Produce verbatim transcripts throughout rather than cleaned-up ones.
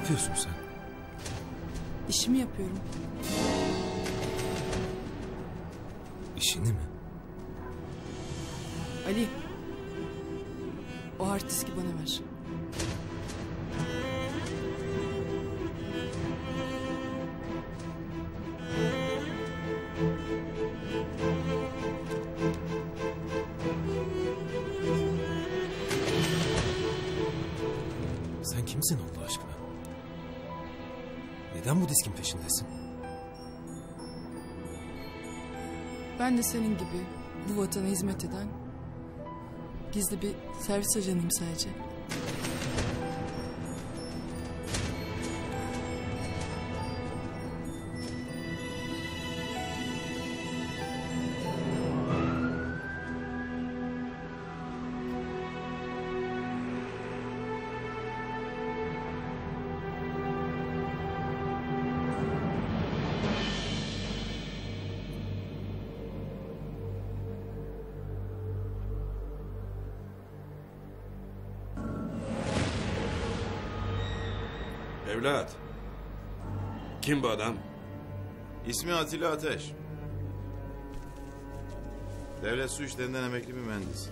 yapıyorsun sen? İşimi yapıyorum. İşini mi? Ali, o hard diski bana ver. Sen kimsin Allah aşkına? Neden bu diskin peşindesin? Ben de senin gibi bu vatana hizmet eden gizli bir servis ajanıyım sadece. Evlat. Kim bu adam? İsmi Atilla Ateş. Devlet su işlerinden emekli bir mühendis.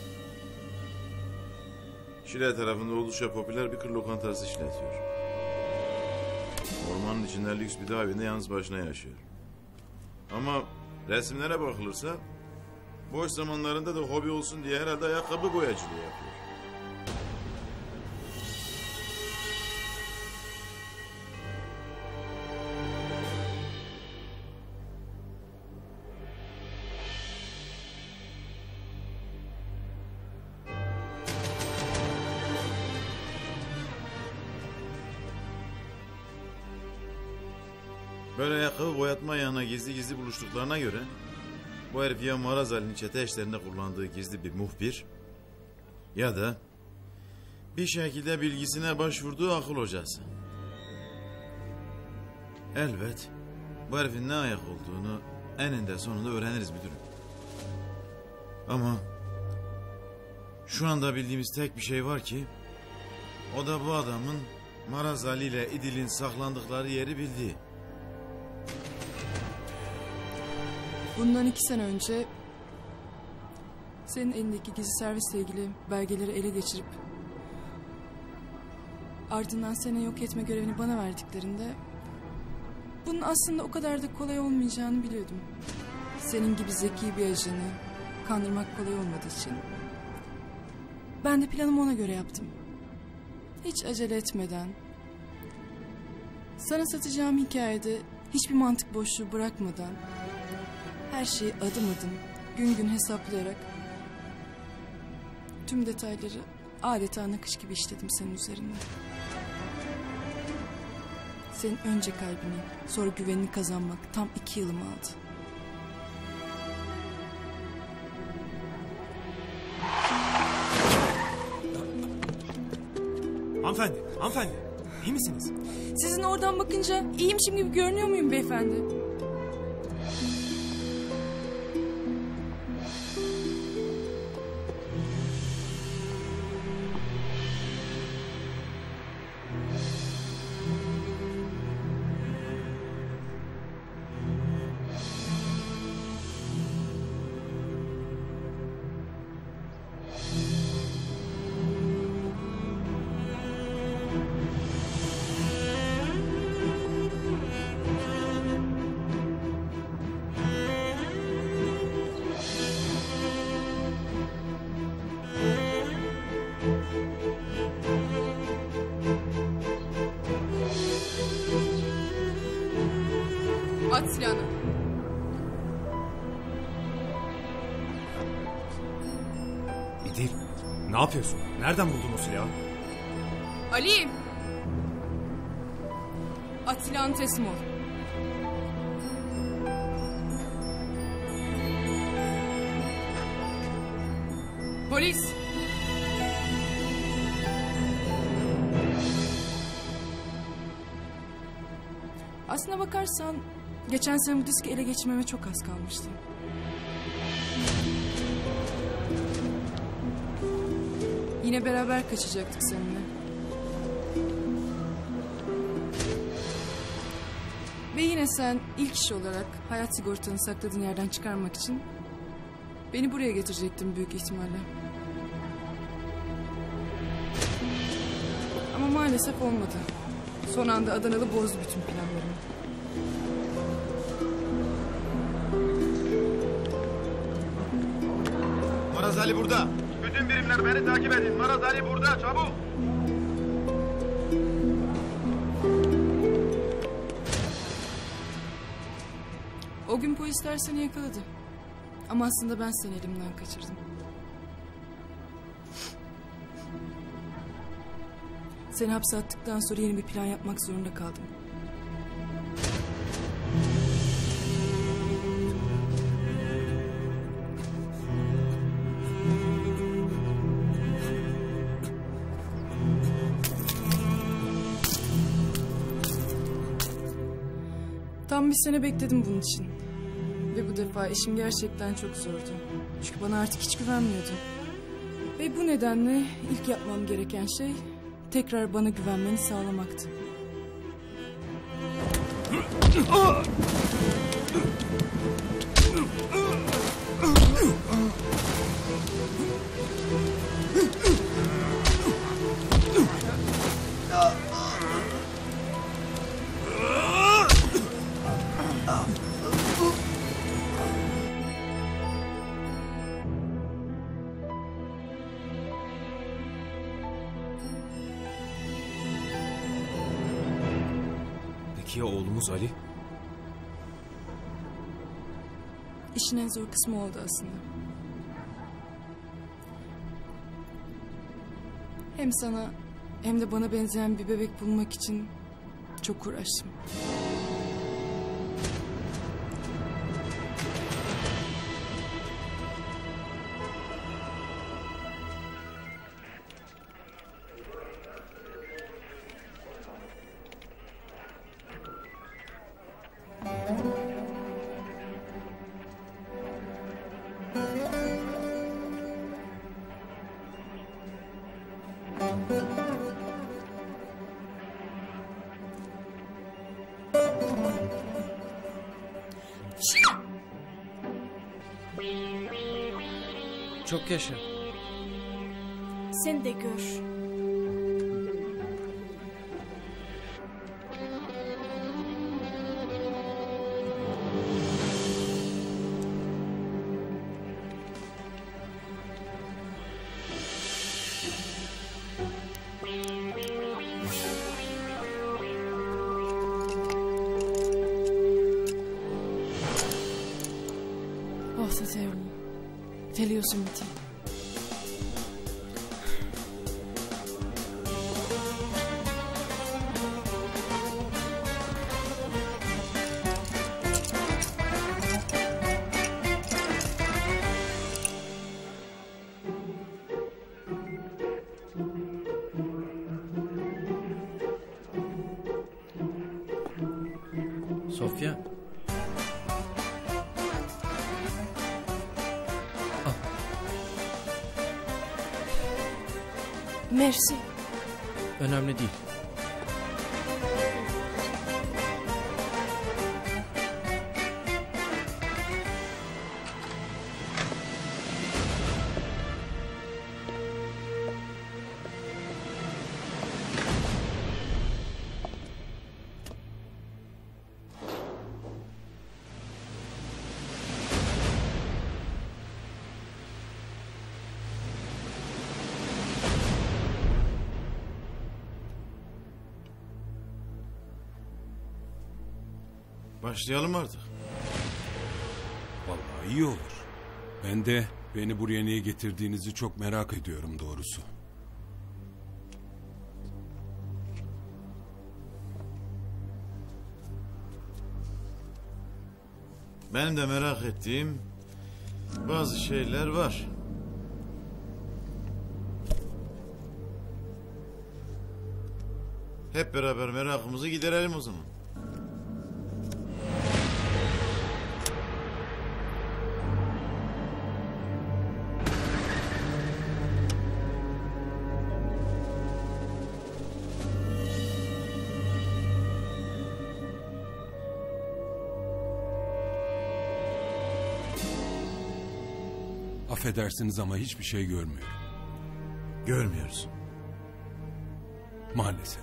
Şile tarafında oldukça popüler bir kır lokantası işletiyor. Ormanın içinde lüks bir dağ evinde yalnız başına yaşıyor. Ama resimlere bakılırsa boş zamanlarında da hobi olsun diye herhalde ayakkabı boyacılığı yapıyor. Böyle ayakkabı boyatma yanına gizli gizli buluştuklarına göre bu herif ya Maraz Ali'nin çete işlerinde kullandığı gizli bir muhbir ya da bir şekilde bilgisine başvurduğu akıl hocası. Elbet bu herifin ne ayak olduğunu eninde sonunda öğreniriz müdürüm. Ama şu anda bildiğimiz tek bir şey var ki o da bu adamın Maraz Ali ile İdil'in saklandıkları yeri bildiği. Bundan iki sene önce senin elindeki gizli servisle ilgili belgeleri ele geçirip ardından seni yok etme görevini bana verdiklerinde bunun aslında o kadar da kolay olmayacağını biliyordum. Senin gibi zeki bir ajanı kandırmak kolay olmadığı için ben de planımı ona göre yaptım. Hiç acele etmeden, sana satacağım hikayede hiçbir mantık boşluğu bırakmadan, her şeyi adım adım, gün gün hesaplayarak tüm detayları adeta nakış gibi işledim senin üzerinde. Senin önce kalbini, sonra güvenini kazanmak tam iki yılımı aldı. Hanımefendi, hanımefendi. İyi misiniz? Sizin oradan bakınca iyiymişim gibi görünüyor muyum beyefendi? At silahını. İdil, ne yapıyorsun? Nereden buldun o silahı? Ali! At silahını, teslim ol. Polis! Aslına bakarsan geçen sene bu diski ele geçirmeme çok az kalmıştı. Yine beraber kaçacaktık seninle. yine sen ilk iş olarak hayat sigortanı sakladığın yerden çıkarmak için beni buraya getirecektin büyük ihtimalle. Ama maalesef olmadı. Son anda Adanalı bozdu bütün planlarımı. Maraz Ali burada. Bütün birimler beni takip edin. Maraz Ali burada, çabuk. O gün polisler seni yakaladı. Ama aslında ben seni elimden kaçırdım. Seni hapse attıktan sonra yeni bir plan yapmak zorunda kaldım. Tam bir sene bekledim bunun için. Ve bu defa işim gerçekten çok zordu. Çünkü bana artık hiç güvenmiyordu. Ve bu nedenle ilk yapmam gereken şey tekrar bana güvenmeni sağlamaktı. Peki ya oğlumuz Ali? İşin en zor kısmı oldu aslında. Hem sana hem de bana benzeyen bir bebek bulmak için çok uğraştım. Çok yaşa. Sen de gör. Oh Teo. Geliyorsun Mete. Sofya. Mersi. Önemli değil. Başlayalım artık. Vallahi iyi olur. Ben de beni buraya niye getirdiğinizi çok merak ediyorum doğrusu. Benim de merak ettiğim bazı şeyler var. Hep beraber merakımızı giderelim o zaman. Affedersiniz ama hiçbir şey görmüyorum. Görmüyoruz. Maalesef.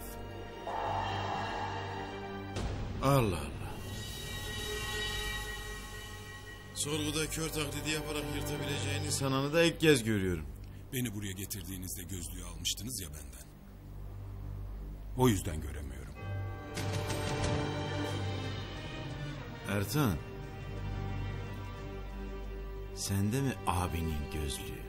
Allah Allah. Sorguda kör taklidi yaparak yırtabileceğin insanını da ilk kez görüyorum. Beni buraya getirdiğinizde gözlüğü almıştınız ya benden. O yüzden göremiyorum. Ertan. Sende mi abinin gözlüğü?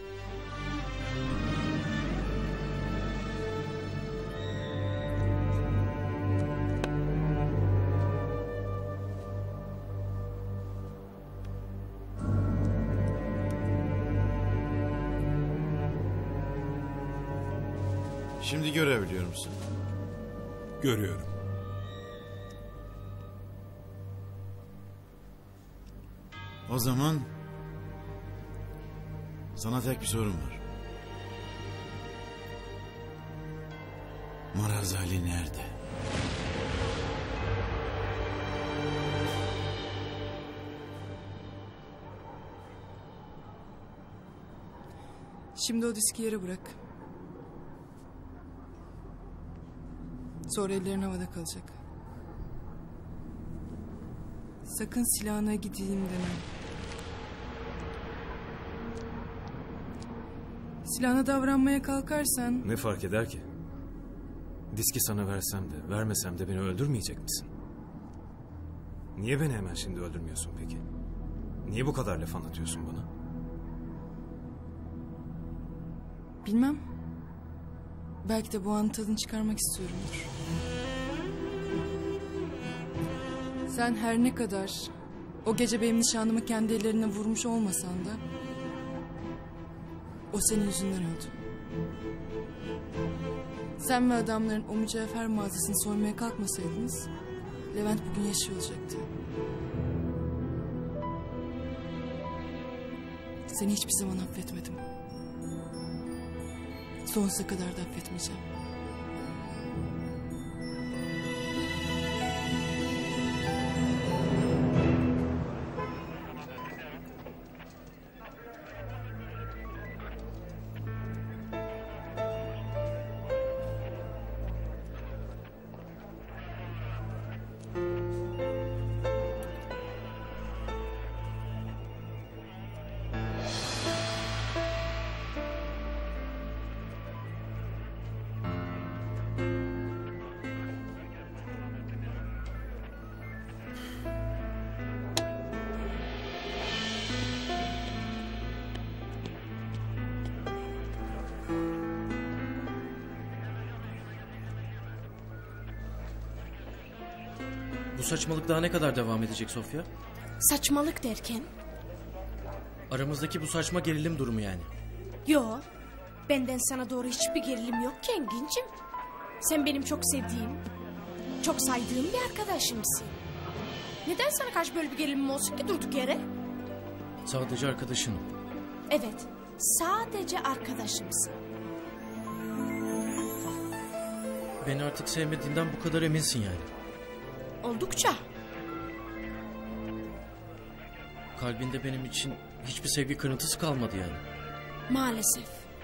Şimdi görebiliyor musun? Görüyorum. O zaman sana tek bir sorum var. Maraz Ali nerede? Şimdi o diski yere bırak. Sonra ellerin havada kalacak. Sakın silahına gideyim deme. Silahına davranmaya kalkarsan... Ne fark eder ki? Diski sana versem de vermesem de beni öldürmeyecek misin? Niye beni hemen şimdi öldürmüyorsun peki? Niye bu kadar laf anlatıyorsun bana? Bilmem. Belki de bu anın tadını çıkarmak istiyorumdur. Sen her ne kadar o gece benim nişanlımı kendi ellerine vurmuş olmasan da... o senin yüzünden öldü. Sen ve adamların o mücevher mağazasını soymaya kalkmasaydınız... Levent bugün yaşıyor olacaktı. Seni hiçbir zaman affetmedim. Sonsuza kadar da affetmeyeceğim. Bu saçmalık daha ne kadar devam edecek Sofya? Saçmalık derken? Aramızdaki bu saçma gerilim durumu yani. Yo, benden sana doğru hiçbir gerilim yok ki Engin'cim. Sen benim çok sevdiğim, çok saydığım bir arkadaşımsın. Neden sana karşı böyle bir gerilimim olsun ki durduk yere? Sadece arkadaşınım. Evet, sadece arkadaşımsın. Beni artık sevmediğinden bu kadar eminsin yani. Oldukça. Kalbinde benim için hiçbir sevgi kırıntısı kalmadı yani. Maalesef.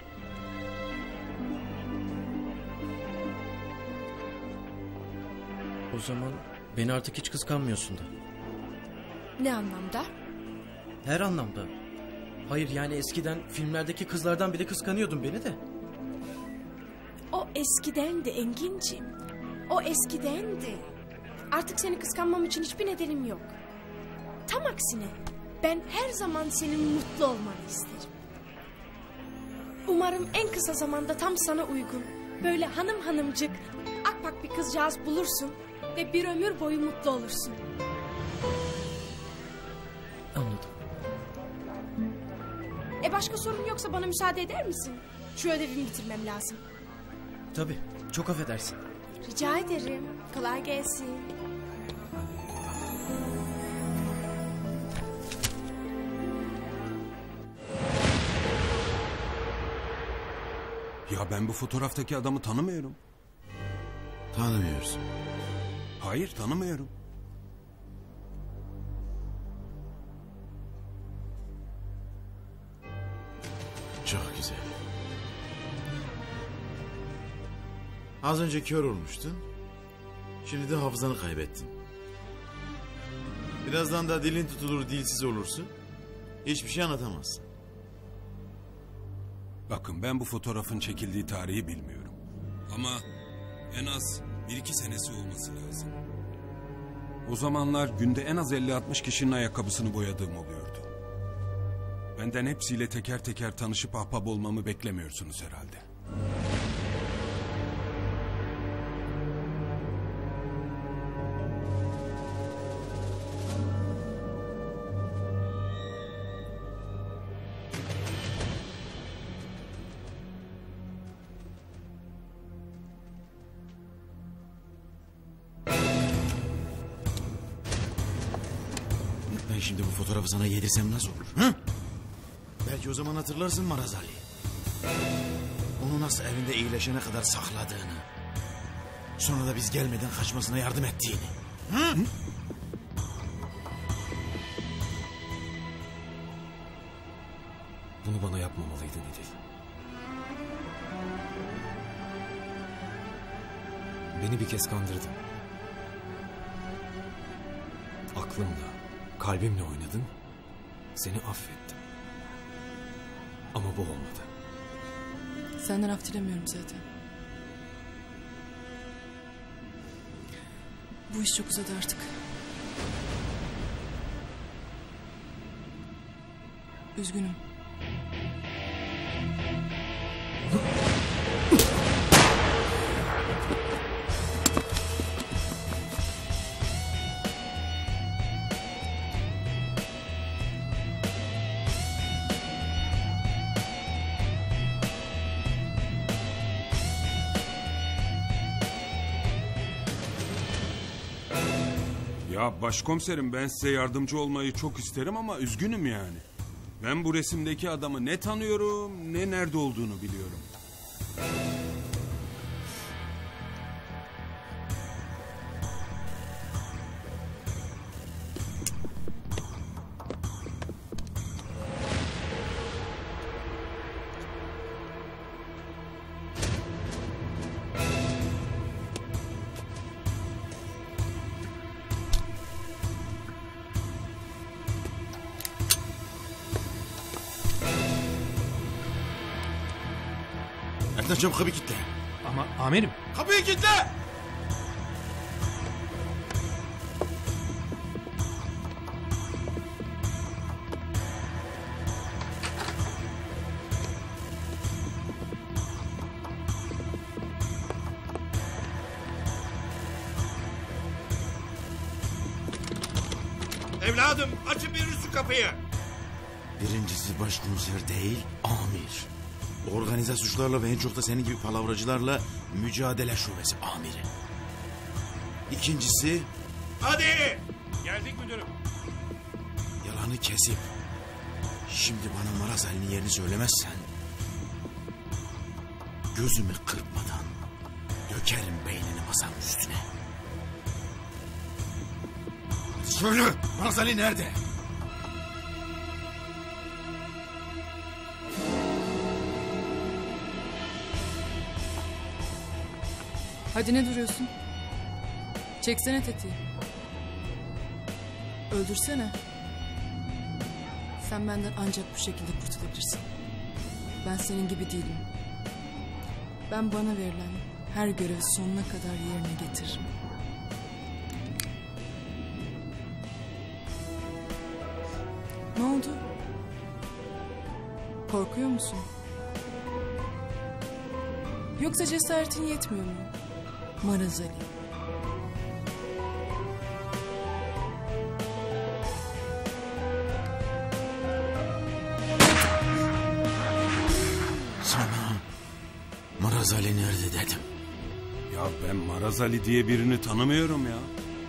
O zaman beni artık hiç kıskanmıyorsun da. Ne anlamda? Her anlamda. Hayır yani eskiden filmlerdeki kızlardan bile kıskanıyordun beni de. O eskidendi Engin'cim. O eskidendi. Artık seni kıskanmam için hiçbir nedenim yok. Tam aksine ben her zaman senin mutlu olmanı isterim. Umarım en kısa zamanda tam sana uygun, böyle hanım hanımcık, akpak bir kızcağız bulursun ve bir ömür boyu mutlu olursun. Anladım. E başka sorun yoksa bana müsaade eder misin? Şu ödevimi bitirmem lazım. Tabii, çok affedersin. Rica ederim. Kolay gelsin. Ya ben bu fotoğraftaki adamı tanımıyorum. Tanımıyorsun. Hayır, tanımıyorum. Çok güzel. Az önce kör olmuştun. Şimdi de hafızanı kaybettin. Birazdan da dilin tutulur, dilsiz olursun. Hiçbir şey anlatamazsın. Bakın ben bu fotoğrafın çekildiği tarihi bilmiyorum. Ama en az bir iki senesi olması lazım. O zamanlar günde en az elli altmış kişinin ayakkabısını boyadığım oluyordu. Benden hepsiyle teker teker tanışıp ahbap olmamı beklemiyorsunuz herhalde. Ben şimdi bu fotoğrafı sana yedirsem nasıl olur? Hı? Belki o zaman hatırlarsın Maraz Ali. Onu nasıl evinde iyileşene kadar sakladığını. Sonra da biz gelmeden kaçmasına yardım ettiğini. Hı? Hı? Bunu bana yapmamalıydın İdil. Beni bir kez kandırdın. Aklımla, kalbimle oynadın. Seni affettim. Ama bu olmadı. Senden af dilemiyorum zaten. Bu iş çok uzadı artık. Üzgünüm. Ya başkomiserim ben size yardımcı olmayı çok isterim ama üzgünüm yani. Ben bu resimdeki adamı ne tanıyorum ne nerede olduğunu biliyorum. Ertan çabuk kapıyı kilitle. Ama amirim. Kapıyı kilitle! Evladım açın biriniz şu kapıyı. Birincisi başkomiser değil, amir. Organize suçlarla ve en çok da senin gibi palavracılarla mücadele şubesi amiri. İkincisi... Hadi. Geldik müdürüm. Yalanı kesip... Şimdi bana Maraz Ali'nin yerini söylemezsen... Gözümü kırpmadan... Dökerim beynini masanın üstüne. Söyle! Maraz Ali nerede? Hadi ne duruyorsun? Çeksene tetiği. Öldürsene. Sen benden ancak bu şekilde kurtulabilirsin. Ben senin gibi değilim. Ben bana verilen her görevi sonuna kadar yerine getiririm. Ne oldu? Korkuyor musun? Yoksa cesaretin yetmiyor mu? Maraz Ali. Sana Maraz Ali nerede dedim. Ya ben Maraz Ali diye birini tanımıyorum ya.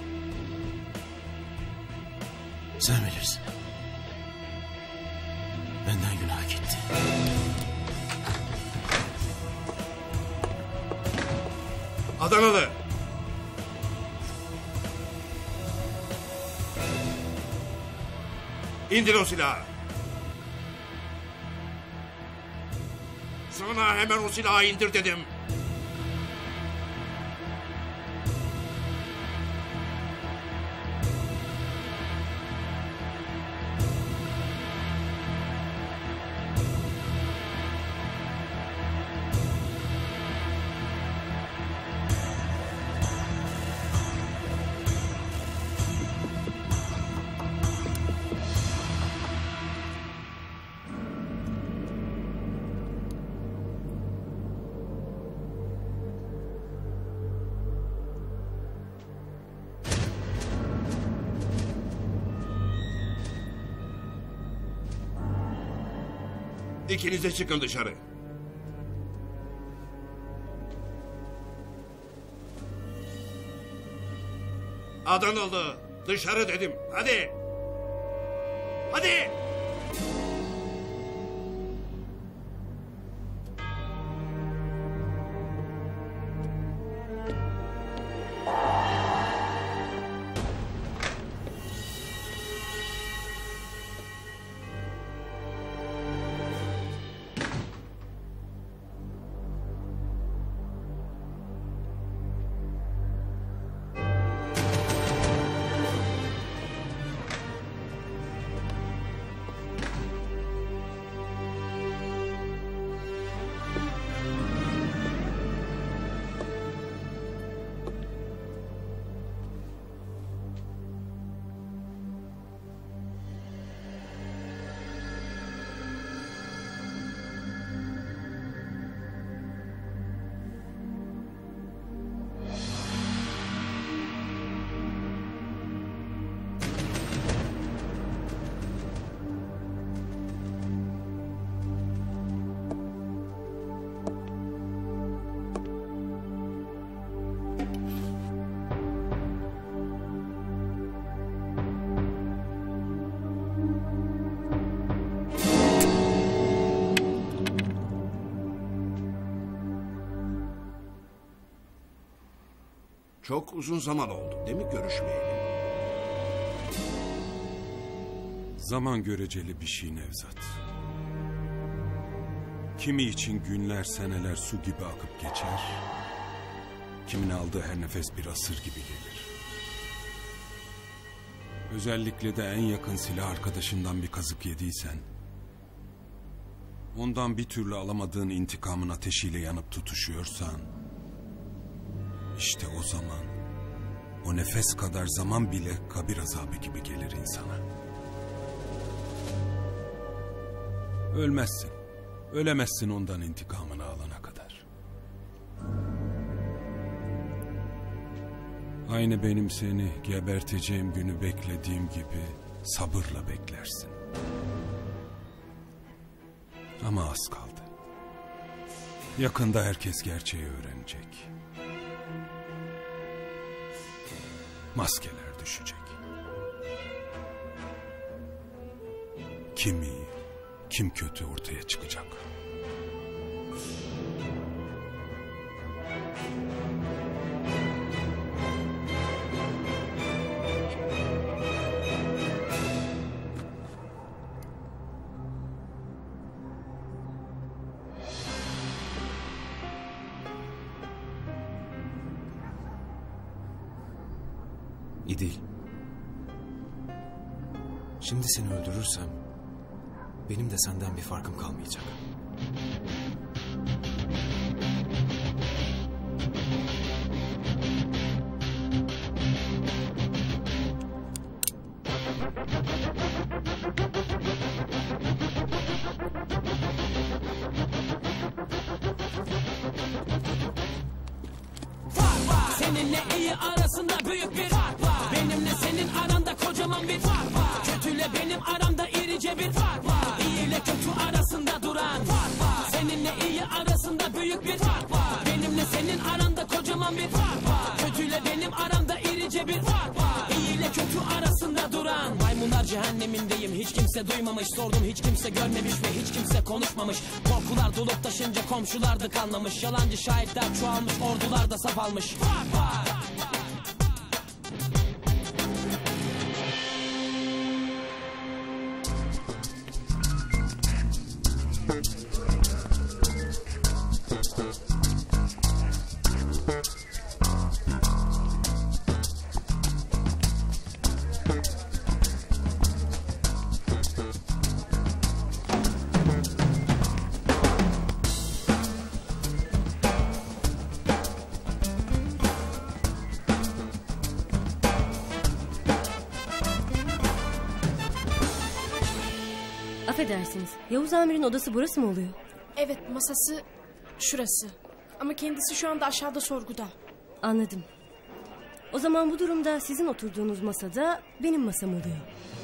Sen bilirsin. Benden günah gitti. Adanalı. İndir o silahı. Sana hemen o silahı indir dedim. İkiniz de çıkın dışarı. Adanalı, dışarı dedim. Hadi. Hadi. Çok uzun zaman oldu değil mi görüşmeyeli? Zaman göreceli bir şey Nevzat. Kimi için günler, seneler su gibi akıp geçer. Kimin aldığı her nefes bir asır gibi gelir. Özellikle de en yakın silah arkadaşından bir kazık yediysen, ondan bir türlü alamadığın intikamın ateşiyle yanıp tutuşuyorsan, İşte o zaman, o nefes kadar zaman bile kabir azabı gibi gelir insana. Ölmezsin, ölemezsin ondan intikamını alana kadar. Aynı benim seni geberteceğim günü beklediğim gibi sabırla beklersin. Ama az kaldı. Yakında herkes gerçeği öğrenecek. Maskeler düşecek. Kim iyi, kim kötü ortaya çıkacak. İdil. Şimdi seni öldürürsem benim de senden bir farkım kalmayacak. Seninle iyi arasında büyük bir fark var. Benimle senin aranda kocaman bir fark var. Kötüyle benim aramda irice bir fark var. İyi ile kötü arasında duran fark var. Seninle iyi arasında büyük bir fark var. Benimle senin aranda kocaman bir fark var. Kötüyle benim aramda irice bir fark var. İyi ile kötü arasında duran. Maymunlar cehennemindeyim, hiç kimse duymamış. Sordum, hiç kimse görmemiş ve hiç kimse konuşmamış. Korkular dolup taşınca komşular da kanlamış. Yalancı şahitler çoğalmış, ordular da saf almış. Fark var. Affedersiniz. Yavuz Amir'in odası burası mı oluyor? Evet, masası şurası. Ama kendisi şu anda aşağıda sorguda. Anladım. O zaman bu durumda sizin oturduğunuz masada benim masam oluyor.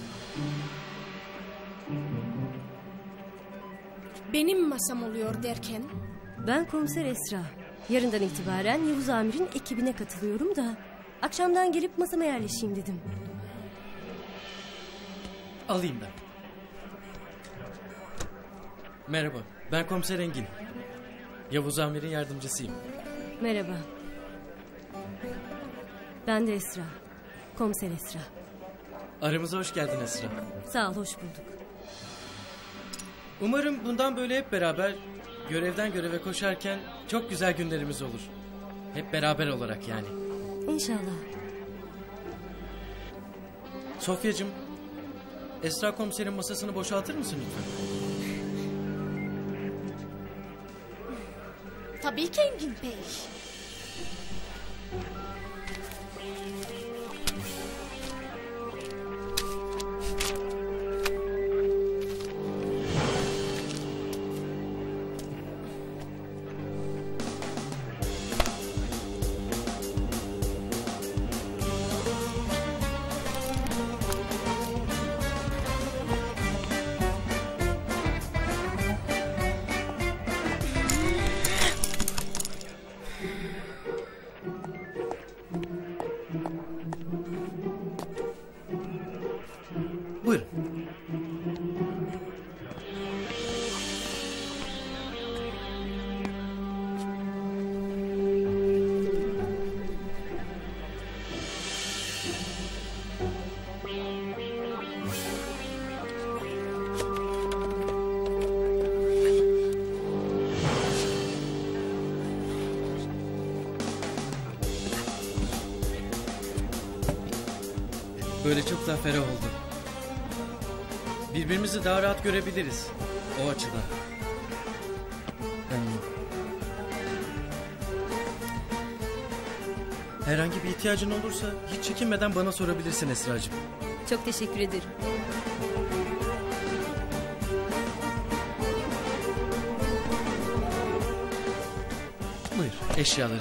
Benim masam oluyor derken? Ben komiser Esra. Yarından itibaren Yavuz Amir'in ekibine katılıyorum da... akşamdan gelip masama yerleşeyim dedim. Alayım ben. Merhaba, ben komiser Engin. Yavuz Amir'in yardımcısıyım. Merhaba. Ben de Esra. Komiser Esra. Aramıza hoş geldin Esra. Sağ ol, hoş bulduk. Umarım bundan böyle hep beraber görevden göreve koşarken çok güzel günlerimiz olur. Hep beraber olarak yani. İnşallah. Sofyacığım, Esra komiserin masasını boşaltır mısın lütfen? Tabii ki Engin Bey. Buyurun. Böyle çok daha ferah oldu. Birbirimizi daha rahat görebiliriz. O açıdan. Herhangi bir ihtiyacın olursa hiç çekinmeden bana sorabilirsin Esra'cığım. Çok teşekkür ederim. Buyur, eşyaları.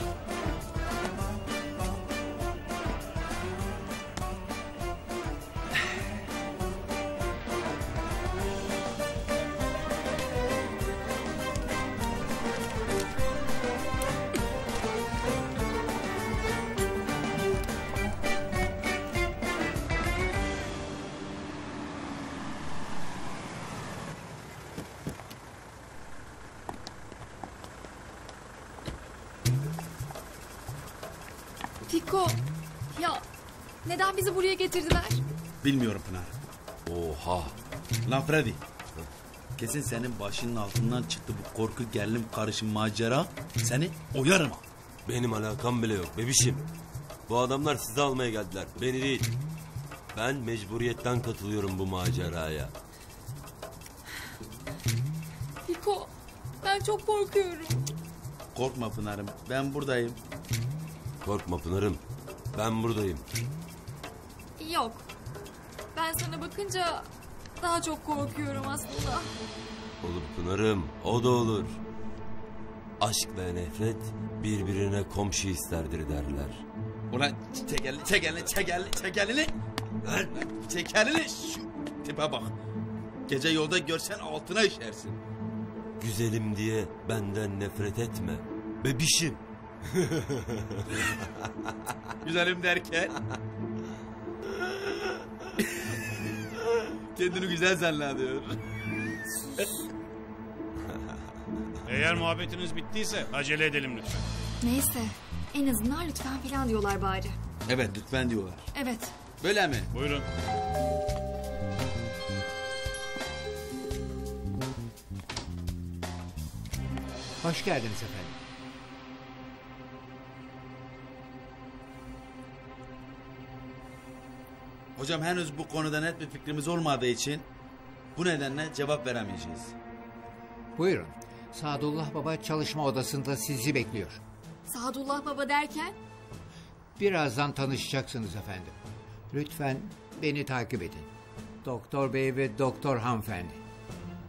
Fiko, ya neden bizi buraya getirdiler? Bilmiyorum Pınar. Oha. Lan Freddy. Kesin senin başının altından çıktı bu korku gerilim karışım macera. Seni oyarım. Benim alakam bile yok bebişim. Bu adamlar sizi almaya geldiler. Beni değil. Ben mecburiyetten katılıyorum bu maceraya. Fiko, ben çok korkuyorum. Korkma Pınar'ım. Ben buradayım. Korkma Pınar'ım. Ben buradayım. Yok. Ben sana bakınca daha çok korkuyorum aslında. Olur Pınar'ım. O da olur. Aşk ve nefret birbirine komşu isterdir derler. Ulan çek elini, çek elini, çek elini, çek elini. Çek elini. Şu tipe bak. Gece yolda görsen altına işersin. Güzelim diye benden nefret etme. Bebişim. Güzelim derken. Kendini güzel zannediyor. Eğer muhabbetiniz bittiyse acele edelim lütfen. Neyse, en azından lütfen falan diyorlar bari. Evet, lütfen diyorlar. Evet. Böyle mi? Buyurun. Hoş geldiniz efendim. Hocam henüz bu konuda net bir fikrimiz olmadığı için bu nedenle cevap veremeyeceğiz. Buyurun. Sadullah Baba çalışma odasında sizi bekliyor. Sadullah Baba derken? Birazdan tanışacaksınız efendim. Lütfen beni takip edin. Doktor Bey ve Doktor Hanımefendi.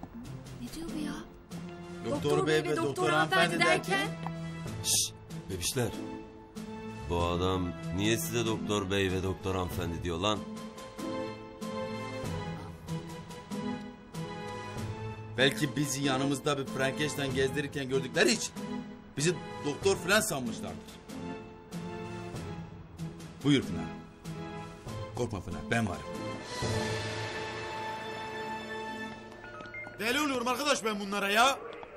doktor bey ve doktor hanımefendi derken... Şşş bebişler. Bu adam niye size doktor bey ve doktor hanımefendi diyor lan? Belki bizi yanımızda bir Frankenstein gezdirirken gördükleri için bizi doktor falan sanmışlardır. Buyur Pınar. Korkma Pınar, ben varım. Deli oluyorum arkadaş ben bunlara ya.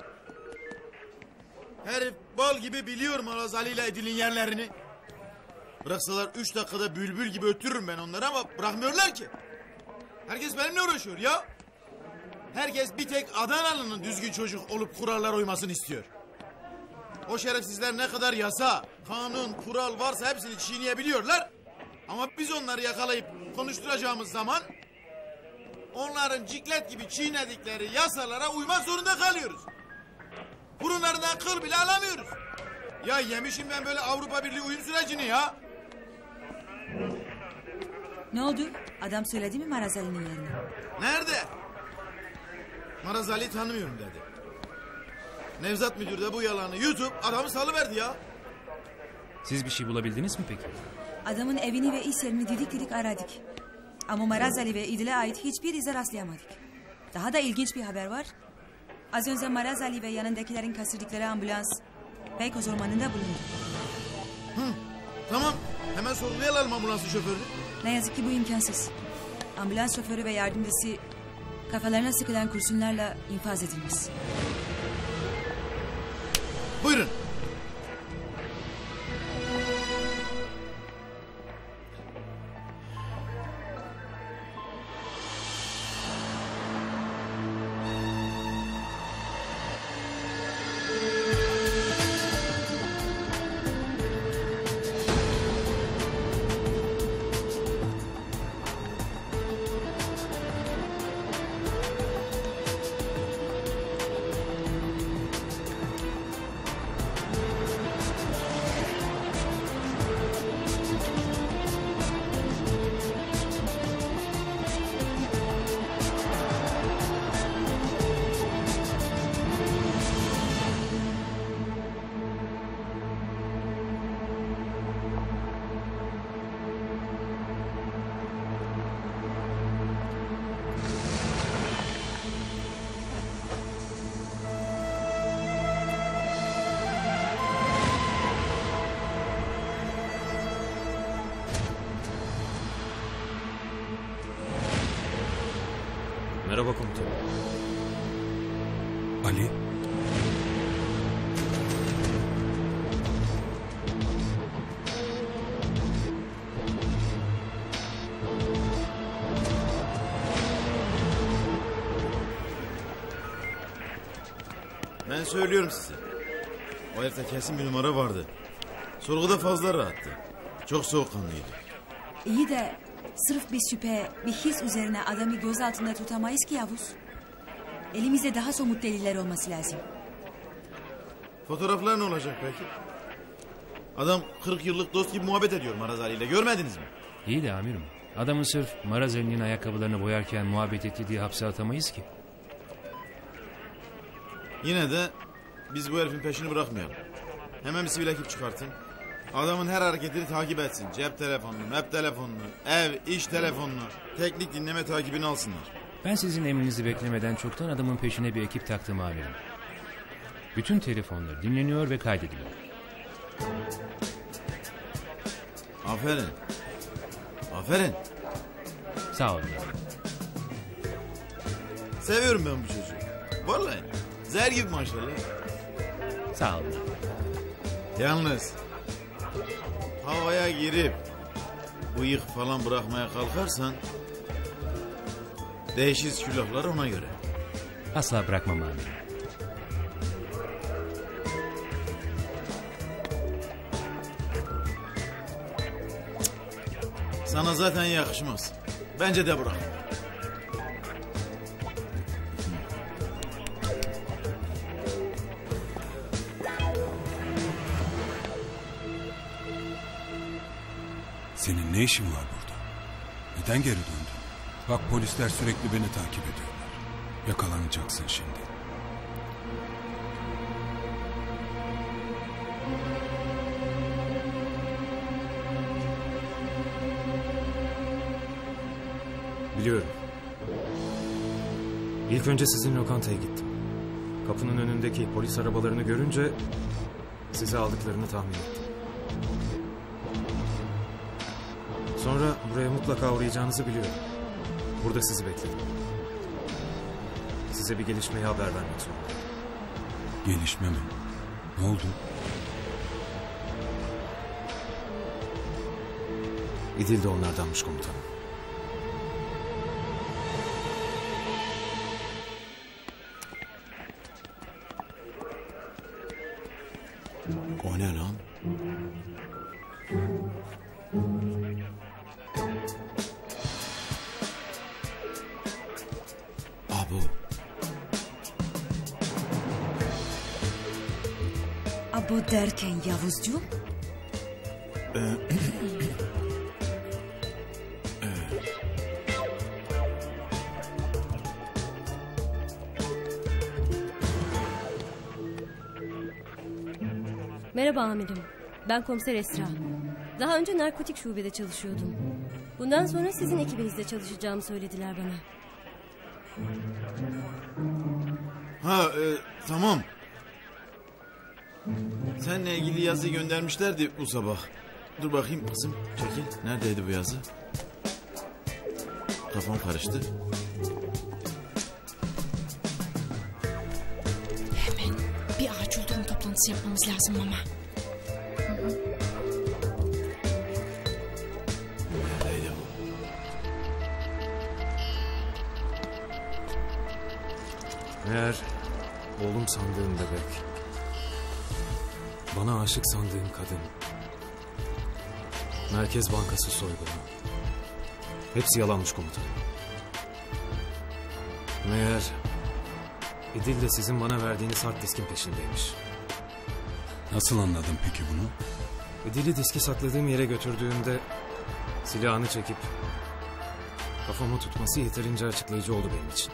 Herif bal gibi biliyor Maraz Ali ile Edil'in yerlerini. Bıraksalar üç dakikada bülbül gibi ötürürüm ben onları ama bırakmıyorlar ki. Herkes benimle uğraşıyor ya. Herkes bir tek Adanalı'nın düzgün çocuk olup kurallara uymasını istiyor. O şerefsizler ne kadar yasa, kanun, kural varsa hepsini çiğneyebiliyorlar. Ama biz onları yakalayıp konuşturacağımız zaman... onların ciklet gibi çiğnedikleri yasalara uymak zorunda kalıyoruz. Burunlarından kıl bile alamıyoruz. Ya yemişim ben böyle Avrupa Birliği uyum sürecini ya. Ne oldu? Adam söyledi mi Maraz Ali'nin yerini? Nerede? Maraz Ali tanımıyorum dedi. Nevzat müdür de bu yalanı yutup adamı salıverdi ya. Siz bir şey bulabildiniz mi peki? Adamın evini ve iş yerini didik didik aradık. Ama Maraz Ali ve İdil'e ait hiçbir ize rastlayamadık. Daha da ilginç bir haber var. Az önce Maraz Ali ve yanındakilerin kaçırdıkları ambulans Beykoz Ormanı'nda bulundu. Hı, tamam. Hemen sorgulayalım ambulansın şoförünü. Ne yazık ki bu imkansız. Ambulans şoförü ve yardımcısı kafalarına sıkılan kurşunlarla infaz edilmiş. Buyurun. Merhaba komutanım. Ali. Ben söylüyorum size. O herifte kesin bir numara vardı. Sorguda fazla rahattı. Çok soğukkanlıydı. İyi de sırf bir şüphe, bir his üzerine adamı göz altında tutamayız ki Yavuz. Elimizde daha somut deliller olması lazım. Fotoğraflar ne olacak peki? Adam kırk yıllık dost gibi muhabbet ediyor Maraz Ali ile. Görmediniz mi? İyi de amirim. Adamın sırf Maraz Ali'nin ayakkabılarını boyarken muhabbet etti diye hapse atamayız ki. Yine de biz bu herifin peşini bırakmayalım. Hemen bir sivil ekip çıkartın. Adamın her hareketini takip etsin. Cep telefonunu, web telefonunu, ev, iş telefonunu, teknik dinleme takibini alsınlar. Ben sizin emrinizi beklemeden çoktan adamın peşine bir ekip taktım amirim. Bütün telefonlar dinleniyor ve kaydediliyor. Aferin. Aferin. Sağ olun. Seviyorum ben bu çocuğu. Vallahi. Zehir gibi maşallah. Sağ olun. Yalnız havaya girip bıyık falan bırakmaya kalkarsan değişir külahlar ona göre. Asla bırakmam amirim. Sana zaten yakışmaz. Bence de bırak. Senin ne işin var burada? Neden geri döndün? Bak polisler sürekli beni takip ediyorlar. Yakalanacaksın şimdi. Biliyorum. İlk önce sizin lokantaya gittim. Kapının önündeki polis arabalarını görünce sizi aldıklarını tahmin ettim. Sonra buraya mutlaka uğrayacağınızı biliyorum. Burada sizi bekledim. Size bir gelişmeyi haber vermek zorundayım. Gelişme mi? Ne oldu? İdil de onlardanmış komutanım. O ne lan? Abu. Abu derken Yavuzcuğum? Ee, Merhaba amirim. Ben komiser Esra. Daha önce narkotik şubede çalışıyordum. Bundan sonra sizin ekibinizde çalışacağımı söylediler bana. Ha e, tamam. Seninle ilgili yazı göndermişlerdi bu sabah. Dur bakayım kızım, çekil. Neredeydi bu yazı? Kafam karıştı. Hemen bir acil durum toplantısı yapmamız lazım ama. Neredeydi bu? Meğer oğlum sandığım bebek, bana aşık sandığım kadın, Merkez Bankası soygunu, hepsi yalanmış komutanım. Meğer İdil de sizin bana verdiğiniz hard diskin peşindeymiş. Nasıl anladın peki bunu? İdil'i diski sakladığım yere götürdüğümde silahını çekip kafamı tutması yeterince açıklayıcı oldu benim için.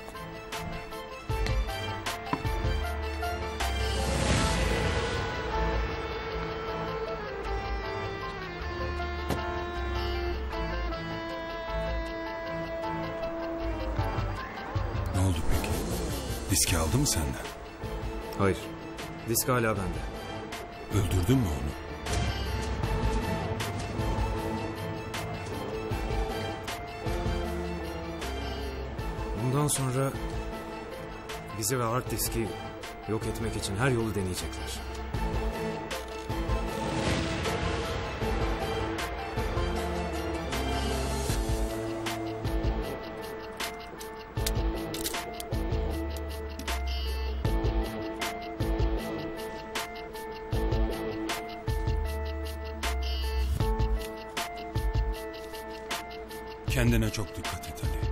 Ne oldu peki? Diski aldı mı senden? Hayır. Disk hala bende. Öldürdün mü onu? Bundan sonra bizi ve hard diski yok etmek için her yolu deneyecekler. Kendine çok dikkat et Ali.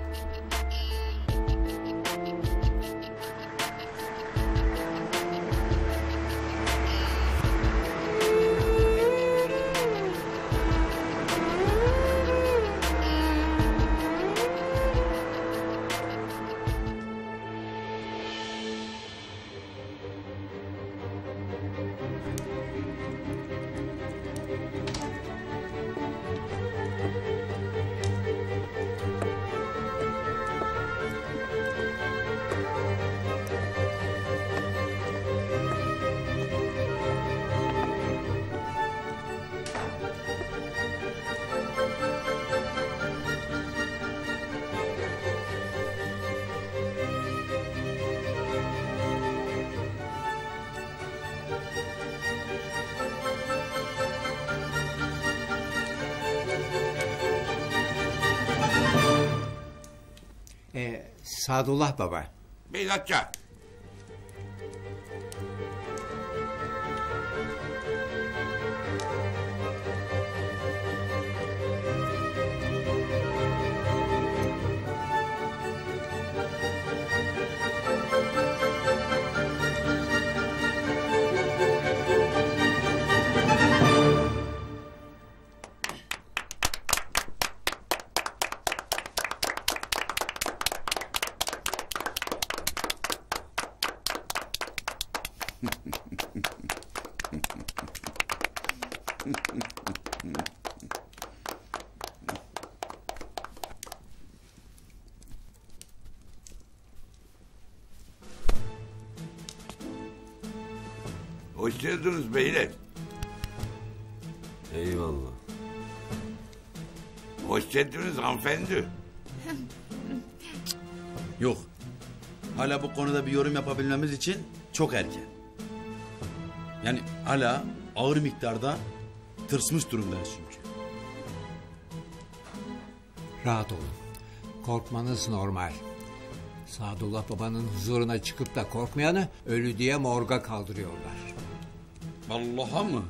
Ee, Sadullah Baba. Bir dakika. Hoş geldiniz beyler. Eyvallah. Hoş geldiniz hanımefendi. Yok. Hala bu konuda bir yorum yapabilmemiz için çok erken. Yani hala ağır miktarda tırsmış durumdayız çünkü. Rahat olun. Korkmanız normal. Sadullah babanın huzuruna çıkıp da korkmayanı ölü diye morga kaldırıyorlar. Vallahi mı?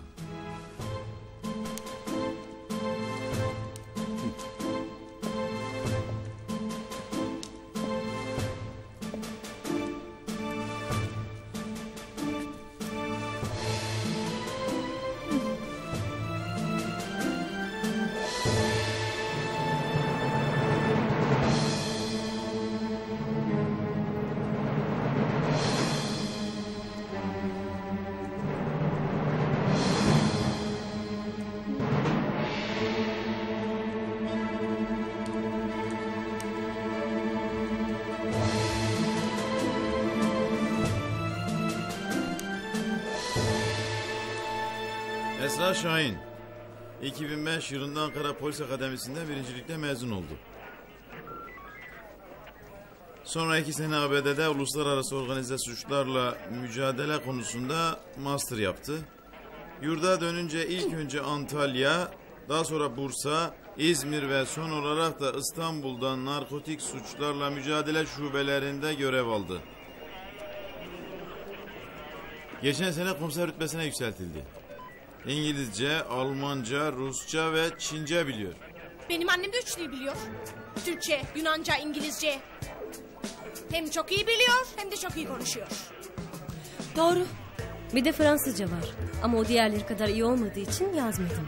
Esra Şahin, iki bin beş yılında Ankara Polis Akademisi'nde birincilikle mezun oldu. Sonra iki sene A B D'de uluslararası organize suçlarla mücadele konusunda master yaptı. Yurda dönünce ilk önce Antalya, daha sonra Bursa, İzmir ve son olarak da İstanbul'da narkotik suçlarla mücadele şubelerinde görev aldı. Geçen sene komiser rütbesine yükseltildi. İngilizce, Almanca, Rusça ve Çince biliyor. Benim annem de üç dil biliyor. Türkçe, Yunanca, İngilizce. Hem çok iyi biliyor hem de çok iyi konuşuyor. Doğru. Bir de Fransızca var. Ama o diğerleri kadar iyi olmadığı için yazmadım.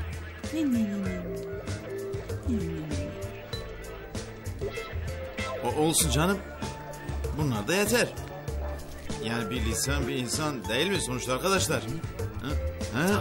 O olsun canım. Bunlar da yeter. Yani bir lisan bir insan değil mi sonuçta arkadaşlar? Ha? Ha?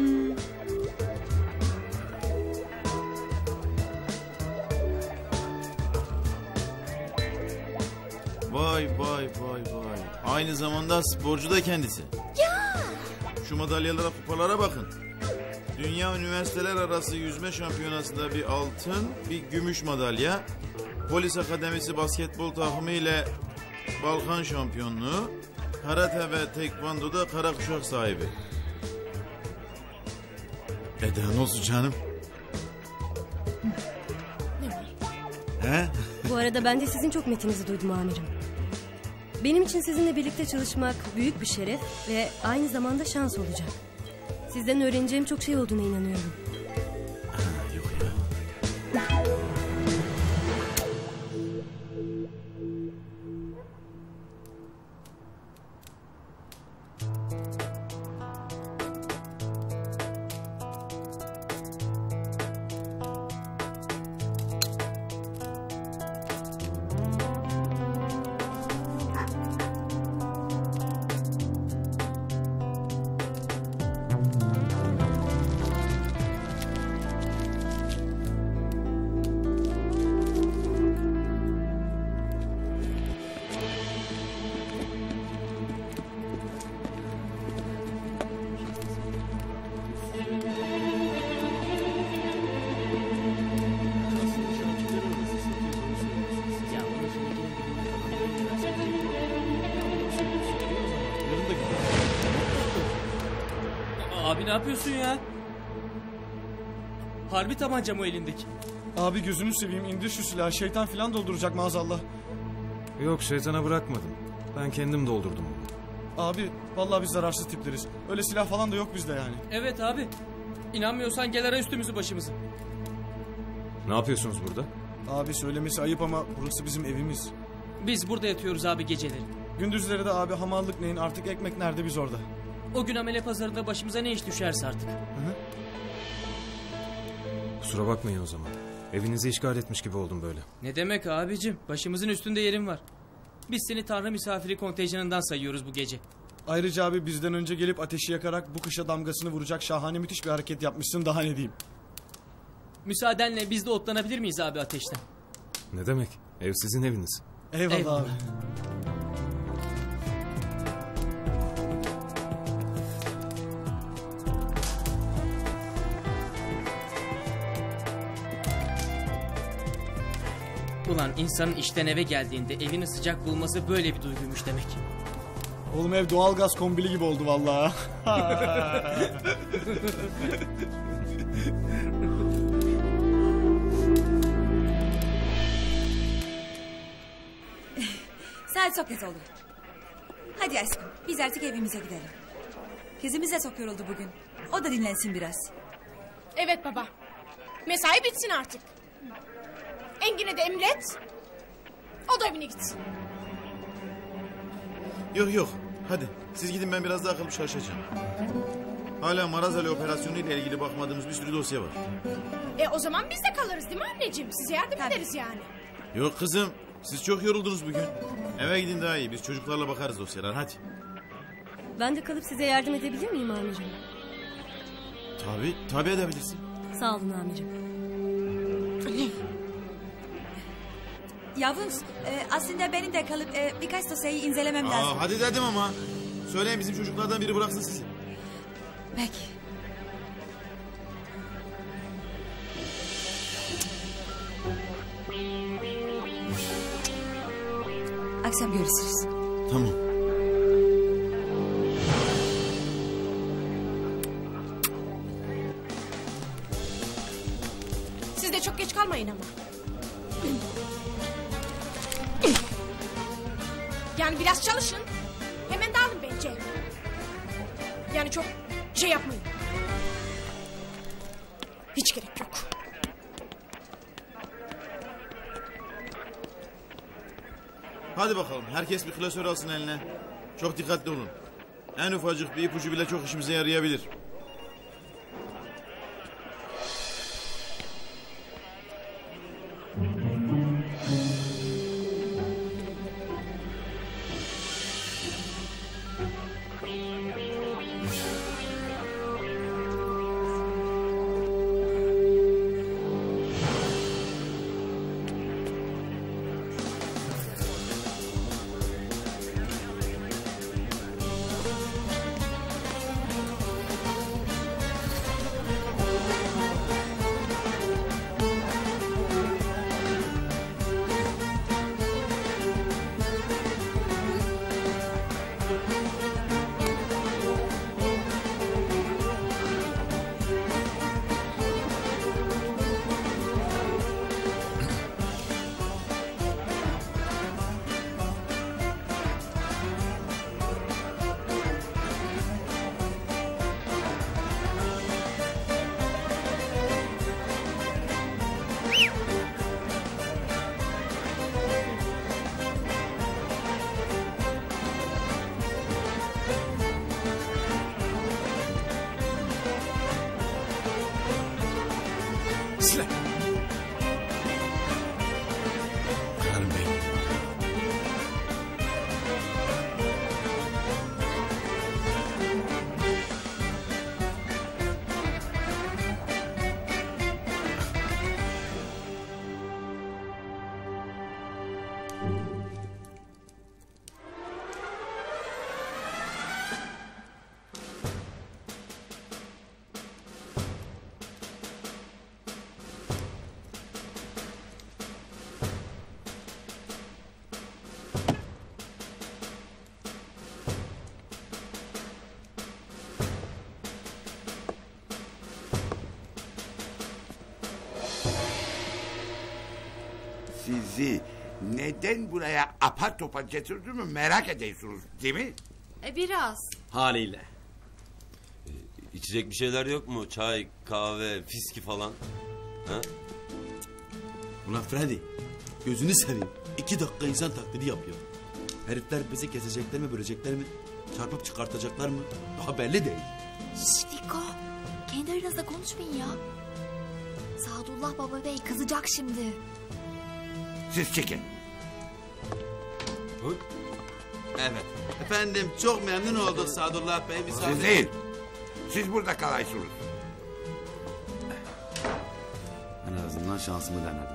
Vay vay vay vay. Aynı zamanda sporcu da kendisi. Ya! Şu madalyalara, kupalara bakın. Dünya Üniversiteler Arası Yüzme Şampiyonası'nda bir altın, bir gümüş madalya. Polis Akademisi basketbol takımı ile Balkan şampiyonluğu. Karate ve tekvandoda kara kuşak sahibi. E daha ne olsun canım? He? Bu arada ben de sizin çok metinizi duydum amirim. Benim için sizinle birlikte çalışmak büyük bir şeref ve aynı zamanda şans olacak. Sizden öğreneceğim çok şey olduğuna inanıyorum. Abi ne yapıyorsun ya? Harbi tabanca mı o elindeki? Abi gözünü seveyim indir şu silahı, şeytan filan dolduracak maazallah. Yok, şeytana bırakmadım. Ben kendim doldurdum onu. Abi vallahi biz zararsız tipleriz. Öyle silah falan da yok bizde yani. Evet abi. İnanmıyorsan gel ara üstümüzü başımızı. Ne yapıyorsunuz burada? Abi söylemesi ayıp ama burası bizim evimiz. Biz burada yatıyoruz abi geceleri. Gündüzleri de abi hamallık neyin, artık ekmek nerede biz orada. O gün amele pazarında başımıza ne iş düşerse artık. Hı hı. Kusura bakmayın o zaman. Evinizi işgal etmiş gibi oldum böyle. Ne demek abicim? Başımızın üstünde yerin var. Biz seni Tanrı misafiri kontenjanından sayıyoruz bu gece. Ayrıca abi bizden önce gelip ateşi yakarak bu kışa damgasını vuracak şahane müthiş bir hareket yapmışsın, daha ne diyeyim. Müsaadenle biz de otlanabilir miyiz abi ateşten? Ne demek? Ev sizin eviniz. Eyvallah, Eyvallah. abi. Ulan insanın işten eve geldiğinde evini sıcak bulması böyle bir duyguymuş demek. Oğlum ev doğalgaz kombili gibi oldu vallahi. Saat çok geç oldu. Hadi aşkım biz artık evimize gidelim. Kızımız da çok yoruldu bugün. O da dinlensin biraz. Evet baba. Mesai bitsin artık. Engin'e de emret. O da evine gitsin. Yok yok. Hadi siz gidin, ben biraz daha kalıp çalışacağım. Hala Maraz Ali operasyonu ile ilgili bakmadığımız bir sürü dosya var. E o zaman biz de kalırız değil mi anneciğim? Size yardım ederiz yani. Yok kızım, siz çok yoruldunuz bugün. Eve gidin daha iyi, biz çocuklarla bakarız dosyalar, hadi. Ben de kalıp size yardım edebilir miyim amirim? Tabii, tabii edebilirsin. Sağ olun amirim. Yavuz e, aslında benim de kalıp e, birkaç dosyayı incelemem Aa, lazım. hadi dedim ama. Söyleyin bizim çocuklardan biri bıraksın sizi. Peki. Akşam görüşürüz. Tamam. Siz de çok geç kalmayın ama. Yani biraz çalışın. Hemen dağılın bence. Yani çok şey yapmayın. Hiç gerek yok. Hadi bakalım, herkes bir klasör alsın eline. Çok dikkatli olun. En ufacık bir ipucu bile çok işimize yarayabilir. Silah. Kararım Bey. Sizi neden buraya apar topar getirdiğimi merak ediyorsunuz değil mi? E biraz. Haliyle. Ee, içecek bir şeyler yok mu? Çay, kahve, fiski falan. Ha? Ulan Freddy, gözünü seveyim. İki dakika insan taklidi yapıyor. Herifler bizi kesecekler mi, bölecekler mi? Çarpıp çıkartacaklar mı? Daha belli değil. Şşş Fiko. Kendi aranızda konuşmayın ya. Sadullah Baba Bey kızacak şimdi. Siz çekin. Evet. Efendim çok memnun olduk Sadullah Bey. Misafir... Siz değil. Siz burada kalaysınız. En azından şansımı denedim.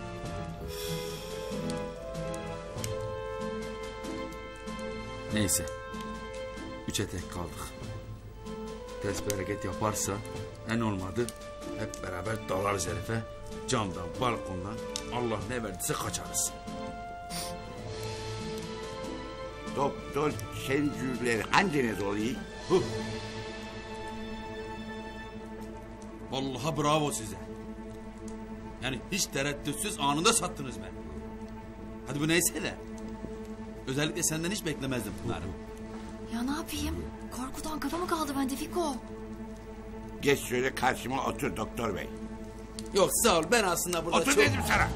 Neyse. Üçe tek kaldık. Ters bir hareket yaparsa en olmadı hep beraber dalarız herife. Camdan, balkondan Allah ne verdiyse kaçarız. Doktor Şengürler hanginiz oluyor? Huh. Vallahi bravo size. Yani hiç tereddütsüz anında sattınız beni. Hadi bu neyse de. Özellikle senden hiç beklemezdim Pınar'ım. Ya ne yapayım? Korkudan kafamı kaldı bende Fiko. Geç şöyle karşıma otur doktor bey. Yok sağ ol, ben aslında burada Otur çok... dedim sana.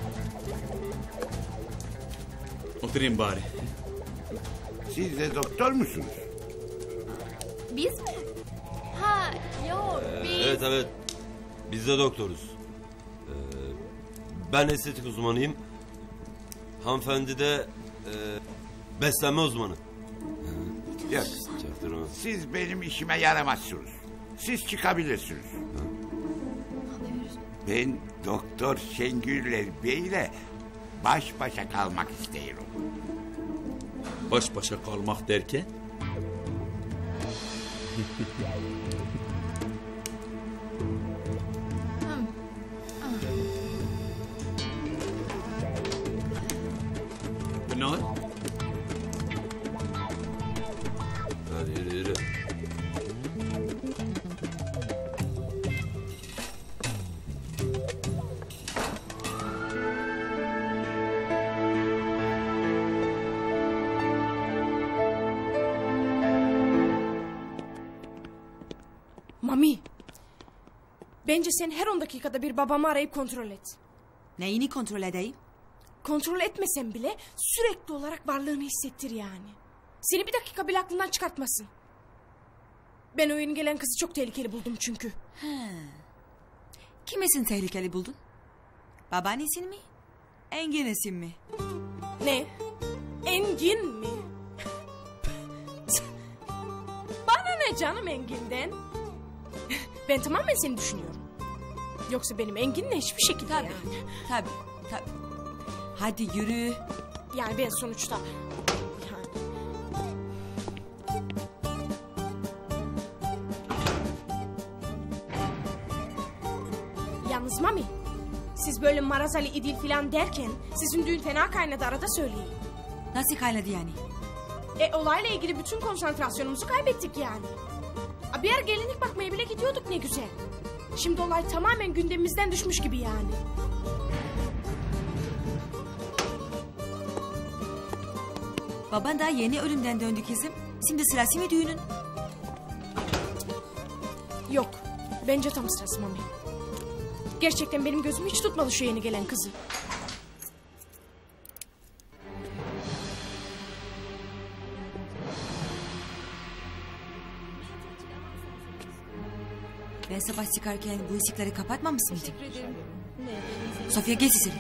Oturayım bari. Siz de doktor musunuz? Biz mi? Ha yok Ee, biz. evet evet. Biz de doktoruz. Ee, ben estetik uzmanıyım. Hanımefendi de e, beslenme uzmanı. Yok. Siz benim işime yaramazsınız. Siz çıkabilirsiniz. Ben Doktor Şengürler Bey'le baş başa kalmak istiyorum. Baş başa kalmak derken? Pınar? Hadi yürü yürü. Mami. Bence sen her on dakikada bir babamı arayıp kontrol et. Neyini kontrol edeyim? Kontrol etmesen bile sürekli olarak varlığını hissettir yani. Seni bir dakika bile aklından çıkartmasın. Ben o yeni gelen kızı çok tehlikeli buldum çünkü. He. Kimesin tehlikeli buldun? Babaannesin mi? Engin'esin mi? Ne? Engin mi? Bana ne canım Engin'den? Ben tamamen seni düşünüyorum. Yoksa benim Engin'le hiçbir şekilde Tabii, yani. Tabii, tabii. Hadi yürü. Yani ben sonuçta... Yani... Yalnız Mami, siz böyle Marazali İdil falan derken sizin düğün fena kaynadı, arada söyleyin. Nasıl kaynadı yani? E olayla ilgili bütün konsantrasyonumuzu kaybettik yani. Bir yer gelinlik bakmaya bile gidiyorduk ne güzel. Şimdi olay tamamen gündemimizden düşmüş gibi yani. Baban daha yeni ölümden döndü kızım. Şimdi sırası mı düğünün? Yok, bence tam sırası Mami. Gerçekten benim gözüm hiç tutmadı şu yeni gelen kızı. Ben sabah çıkarken bu ışıkları kapatmamış mıydın? Sofya gel size.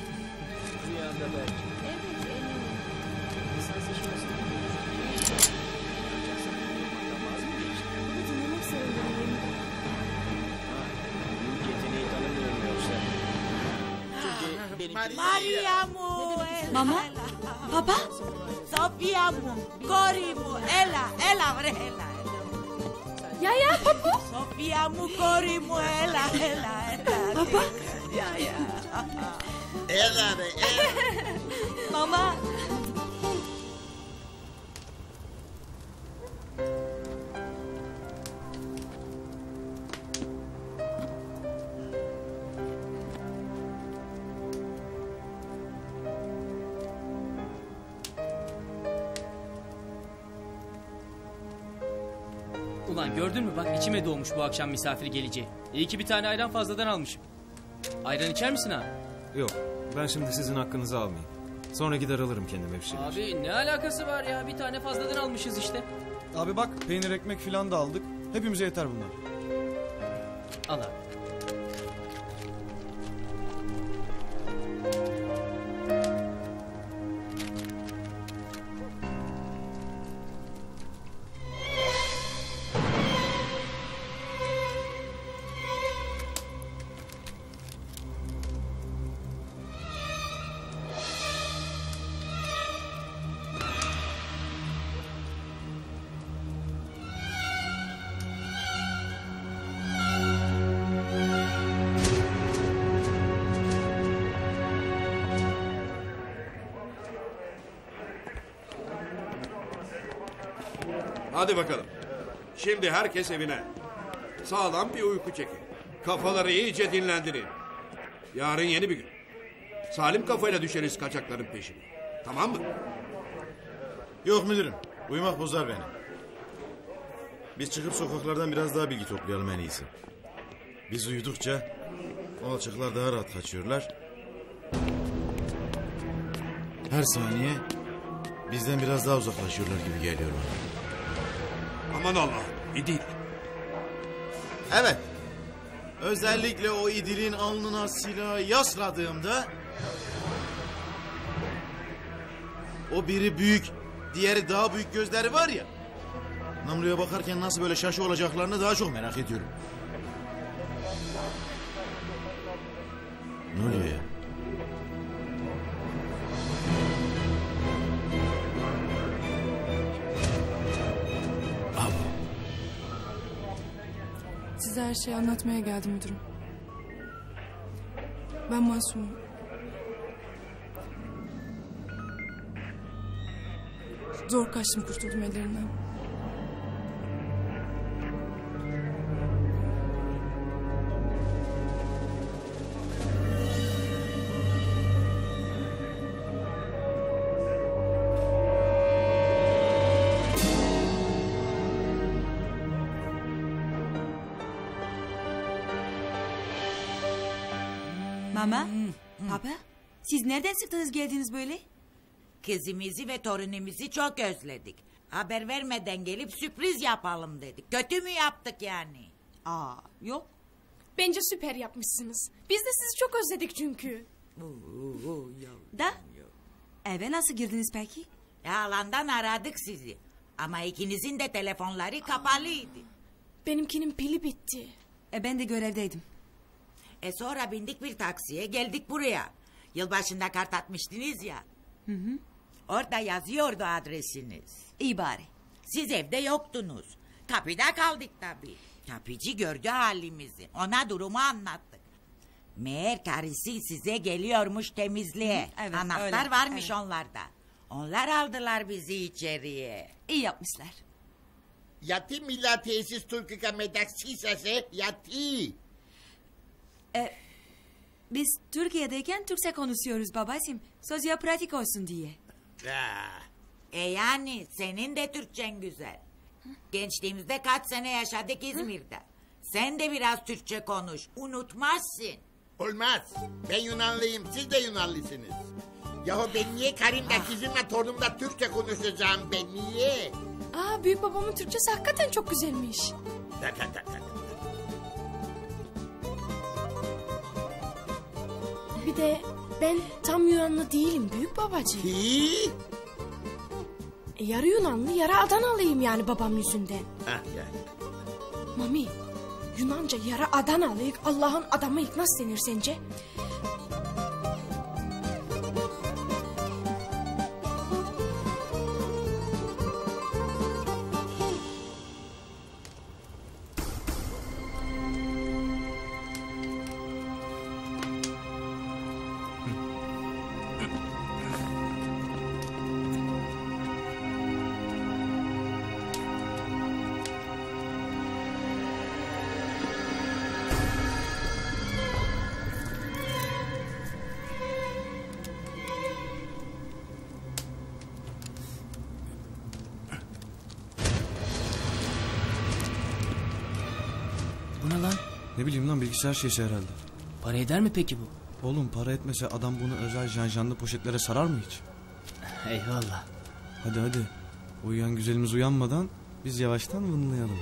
Mariamu. Mama? Papa? Sofiamu. Korimu. Ela. Ela bre ela. Ya ya papa. Sofiamu korimu. Ela. Ela. Ela. Papa? Ya ya. Ela bre ela. Mama. Ulan gördün mü bak içime doğmuş bu akşam misafir geleceği. İyi ki bir tane ayran fazladan almışım. Ayran içer misin abi? Yok, ben şimdi sizin hakkınızı almayayım. Sonra gider alırım kendime bir şeyler. Abi ne alakası var ya, bir tane fazladan almışız işte. Abi bak peynir ekmek filan da aldık. Hepimize yeter bunlar. Al abi. Hadi bakalım. Şimdi herkes evine. Sağlam bir uyku çekin. Kafaları iyice dinlendirin. Yarın yeni bir gün. Salim kafayla düşeriz kaçakların peşine. Tamam mı? Yok müdürüm. Uyumak bozar beni. Biz çıkıp sokaklardan biraz daha bilgi toplayalım en iyisi. Biz uyudukça o alçaklar daha rahat kaçıyorlar. Her saniye bizden biraz daha uzaklaşıyorlar gibi geliyor bana. Aman Allah, İdil. Evet. Özellikle o İdil'in alnına silahı yasladığımda... o biri büyük, diğeri daha büyük gözleri var ya... Namlu'ya bakarken nasıl böyle şaşı olacaklarını daha çok merak ediyorum. Ne oluyor ya? Size her şeyi anlatmaya geldim müdürüm. Ben masumum. Zor kaçtım, kurtuldum ellerinden. Mama, baba, siz nereden çıktınız geldiniz böyle? Kızımızı ve torunumuzu çok özledik. Haber vermeden gelip sürpriz yapalım dedik. Kötü mü yaptık yani? Aa, yok. Bence süper yapmışsınız. Biz de sizi çok özledik çünkü. Da, eve nasıl girdiniz peki? Yalandan aradık sizi. Ama ikinizin de telefonları kapalıydı. Benimkinin pili bitti. E ben de görevdeydim. E sonra bindik bir taksiye geldik buraya. Yılbaşında kart atmıştınız ya. Hı hı. Orada yazıyordu adresiniz. İyi bari. Siz evde yoktunuz. Kapıda kaldık tabii. Kapıcı gördü halimizi. Ona durumu anlattık. Meğer karısı size geliyormuş temizliğe. Hı, evet, Anahtar öyle, varmış evet. onlarda. Onlar aldılar bizi içeriye. İyi yapmışlar. Yati milla tesis Türk'ü medaksisase yati. E, biz Türkiye'deyken Türkçe konuşuyoruz babacığım. Sözya pratik olsun diye. E yani senin de Türkçen güzel. Gençliğimizde kaç sene yaşadık İzmir'de. Sen de biraz Türkçe konuş. Unutmazsın. Olmaz. Ben Yunanlıyım. Siz de Yunanlısınız. Yahu ben niye karımda sizinle torunumla Türkçe konuşacağım ben niye? Aa, büyük babamın Türkçesi hakikaten çok güzelmiş. Tak tak tak tak. Bir de ben tam Yunanlı değilim büyük babacığım. Ki? E, yarı Yunanlı yarı Adanalıyım yani babam yüzünden. Ah yani. Mami, Yunanca yarı Adanalıyık Allah'ın adamıyık nasıl denir sence? Bu ne lan? Ne bileyim lan, bilgisayar şeysi herhalde. Para eder mi peki bu? Oğlum para etmese adam bunu özel janjanlı poşetlere sarar mı hiç? Eyvallah. Hadi hadi. Uyuyan güzelimiz uyanmadan biz yavaştan vınlayalım.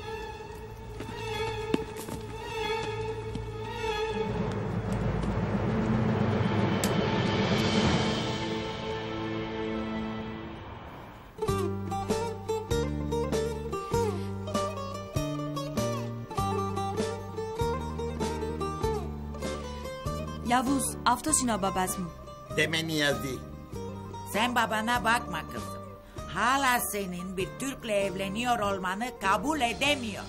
Yavuz, Aftosina babacığım. Deme Niyazi. Sen babana bakma kızım. Hala senin bir Türk'le evleniyor olmanı kabul edemiyor.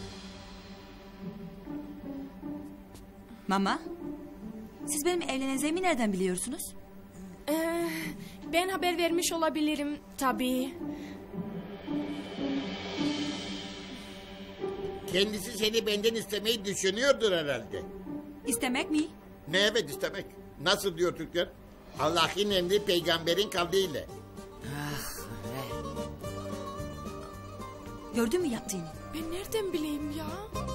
Mama, siz benim evleneceğimi nereden biliyorsunuz? Ee, ben haber vermiş olabilirim tabii. Kendisi seni benden istemeyi düşünüyordur herhalde. İstemek mi? Ne evet istemek. Nasıl diyor Türkler? Allah'ın emri peygamberin kavliyle. Gördün mü yaptığını? Ben nereden bileyim ya?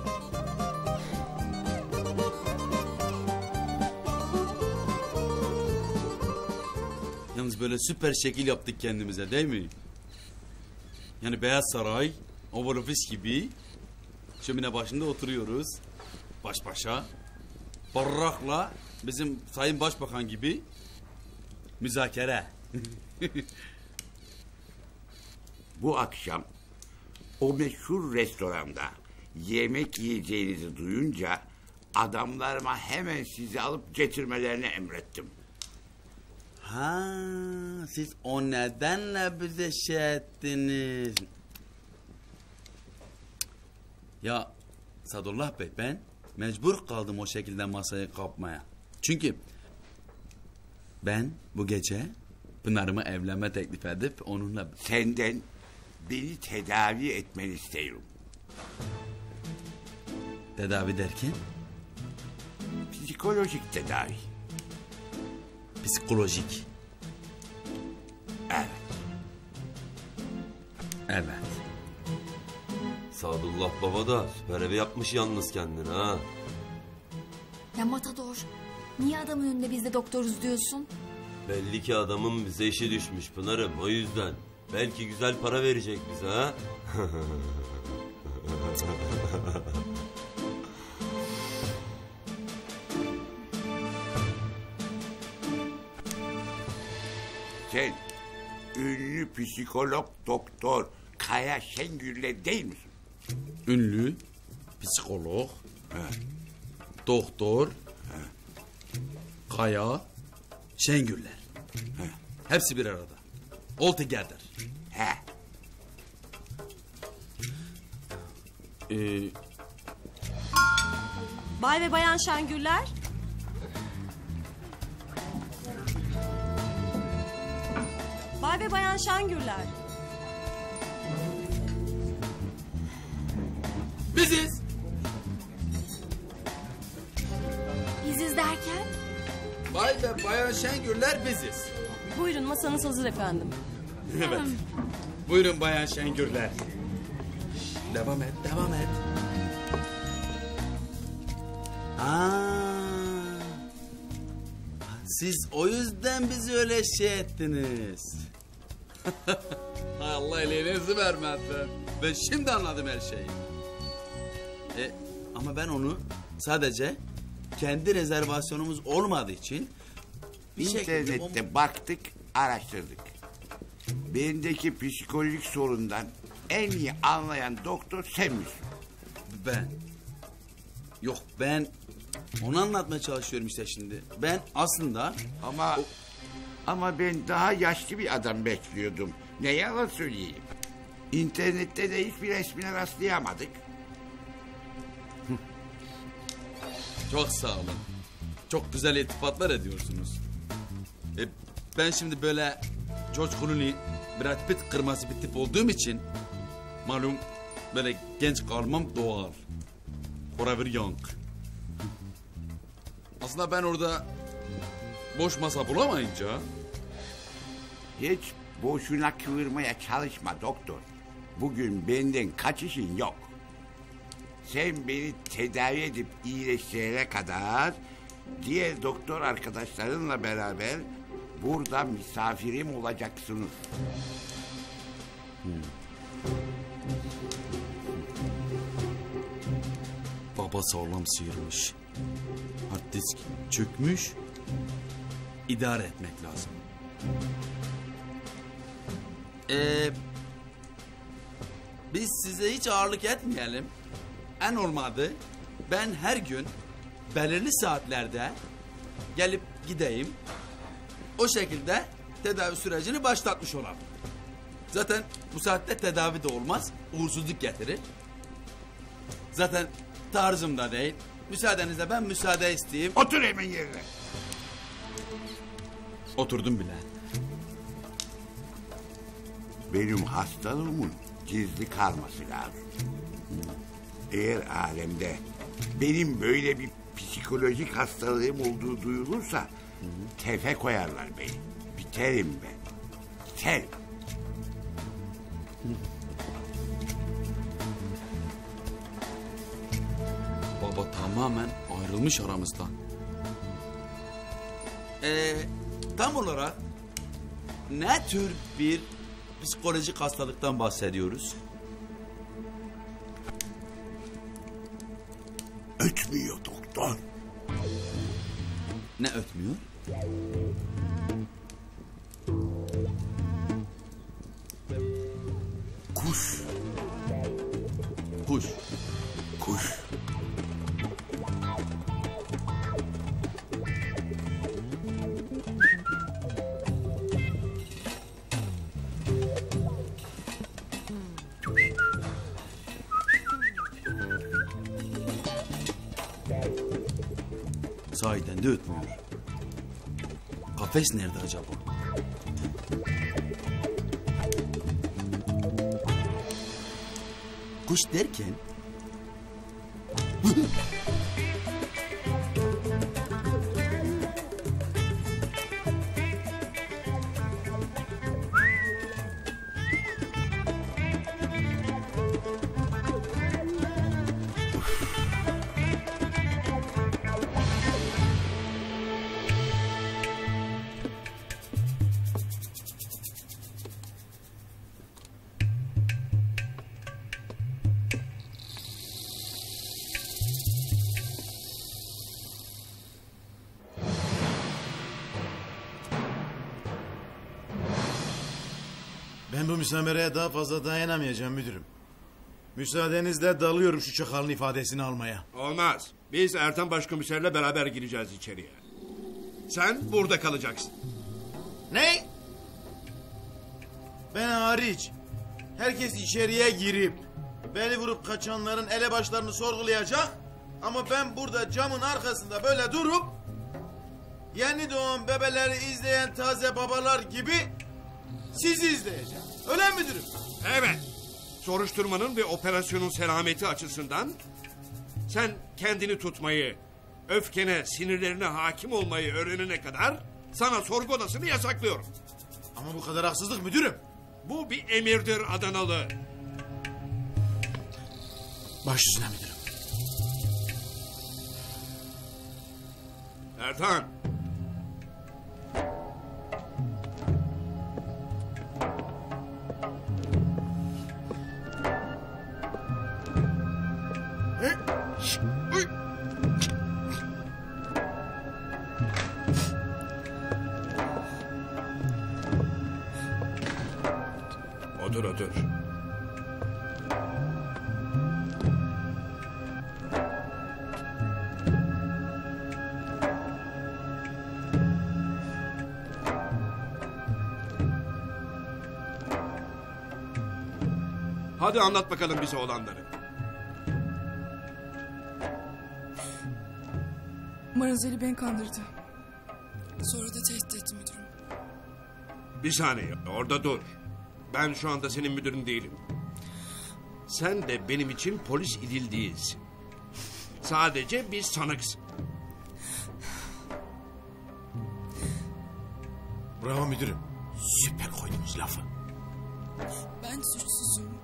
Yalnız böyle süper şekil yaptık kendimize değil mi? Yani Beyaz Saray, Oval Office gibi şömine başında oturuyoruz. Baş başa. Barrakla bizim Sayın Başbakan gibi müzakere. Bu akşam o meşhur restoranda yemek yiyeceğinizi duyunca adamlarıma hemen sizi alıp getirmelerini emrettim. Ha, siz o nedenle bize şey ettiniz. Ya Sadullah Bey, ben mecbur kaldım o şekilde masayı kapmaya. Çünkü ben bu gece Pınar'ıma evlenme teklif edip onunla... Senden beni tedavi etmeni istiyorum. Tedavi derken? Psikolojik tedavi. Psikolojik. Evet. Evet. Sadullah Baba da süper evi yapmış yalnız kendine ha. Ya Matador, niye adamın önünde biz de doktoruz diyorsun? Belli ki adamın bize işi düşmüş Pınar'ım, o yüzden. Belki güzel para verecek bize ha. Sen ünlü psikolog doktor Kaya Şengül'le değil misin? Ünlü psikolog, He. doktor, He. Kaya Şengüller. He. Hepsi bir arada. All together. He. Ee, Bay ve Bayan Şengüller. Bay ve Bayan Şengüller. Biziz. Biziz derken? Bay ve Bayan Şengüller biziz. Buyurun, masanız hazır efendim. Evet. Buyurun Bayan Şengüller. Devam et, devam et. Aa, siz o yüzden bizi öyle şey ettiniz. Allah elinizi vermedi. Ben şimdi anladım her şeyi. E, ama ben onu sadece kendi rezervasyonumuz olmadığı için... bir İnternette şekilde... baktık, araştırdık. Bendeki psikolojik sorundan en iyi anlayan doktor sen misin? Ben. Yok, ben onu anlatmaya çalışıyorum işte şimdi. Ben aslında... Ama o... ama ben daha yaşlı bir adam bekliyordum. Ne yalan söyleyeyim. İnternette de hiçbir resmine rastlayamadık. Çok sağ olun. Çok güzel iltifatlar ediyorsunuz. E, ben şimdi böyle George Clooney, Brad Pitt kırması bir tip olduğum için... malum böyle genç kalmam doğal. Forever young. Aslında ben orada boş masa bulamayınca... Hiç boşuna kıvırmaya çalışma doktor. Bugün benden kaçışın yok. Sen beni tedavi edip iyileştirene kadar... diğer doktor arkadaşlarınla beraber burada misafirim olacaksınız. Hmm. Baba sağlam sıyırmış. Hard disk çökmüş. İdare etmek lazım. Ee, biz size hiç ağırlık etmeyelim. En olmadı ben her gün belirli saatlerde gelip gideyim. O şekilde tedavi sürecini başlatmış olalım. Zaten bu saatte tedavi de olmaz, uğursuzluk getirir. Zaten tarzım da değil. Müsaadenizle ben müsaade isteyeyim. Otur hemen yerine. Oturdum bile. Benim hastalığımın gizli kalması lazım. Eğer alemde benim böyle bir psikolojik hastalığım olduğu duyulursa tefe koyarlar beni. Biterim ben. Biterim. Baba tamamen ayrılmış aramızdan. Ee, tam olarak ne tür bir psikolojik hastalıktan bahsediyoruz? Ötmüyor doktor. Ne ötmüyor? Kuş. Kuş. Kuş. Sahiden de ötmüyor. Kafes nerede acaba? Kuş derken... Ben bu müsamereye daha fazla dayanamayacağım müdürüm. Müsaadenizle dalıyorum şu çakalın ifadesini almaya. Olmaz. Biz Ertan Başkomiserle beraber gireceğiz içeriye. Sen burada kalacaksın. Ne? Ben hariç herkes içeriye girip beni vurup kaçanların elebaşlarını sorgulayacak. Ama ben burada camın arkasında böyle durup yeni doğan bebeleri izleyen taze babalar gibi sizi izleyeceğim. Öyle mi müdürüm? Evet. Soruşturmanın ve operasyonun selameti açısından sen kendini tutmayı, öfkene, sinirlerine hakim olmayı öğrenene kadar sana sorgu odasını yasaklıyorum. Ama bu kadar haksızlık müdürüm. Bu bir emirdir Adanalı. Baş üstüne müdürüm. Ertan. Otur otur. Hadi anlat bakalım bize olanları. Marazeli beni kandırdı. Sonra da tehdit etti müdürüm. Bir saniye orada dur. Ben şu anda senin müdürün değilim. Sen de benim için polis İdil değilsin. Sadece bir sanıksın. Bravo müdürüm. Süper koydunuz lafı. Ben suçsuzum.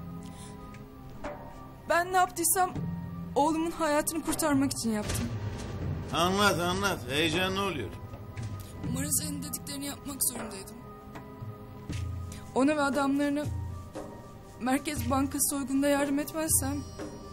Ben ne yaptıysam oğlumun hayatını kurtarmak için yaptım. Anlat anlat. Heyecanlı oluyor. Marazeli'nin dediklerini yapmak zorundaydım. Ona ve adamlarına Merkez Bankası soygununda yardım etmezsem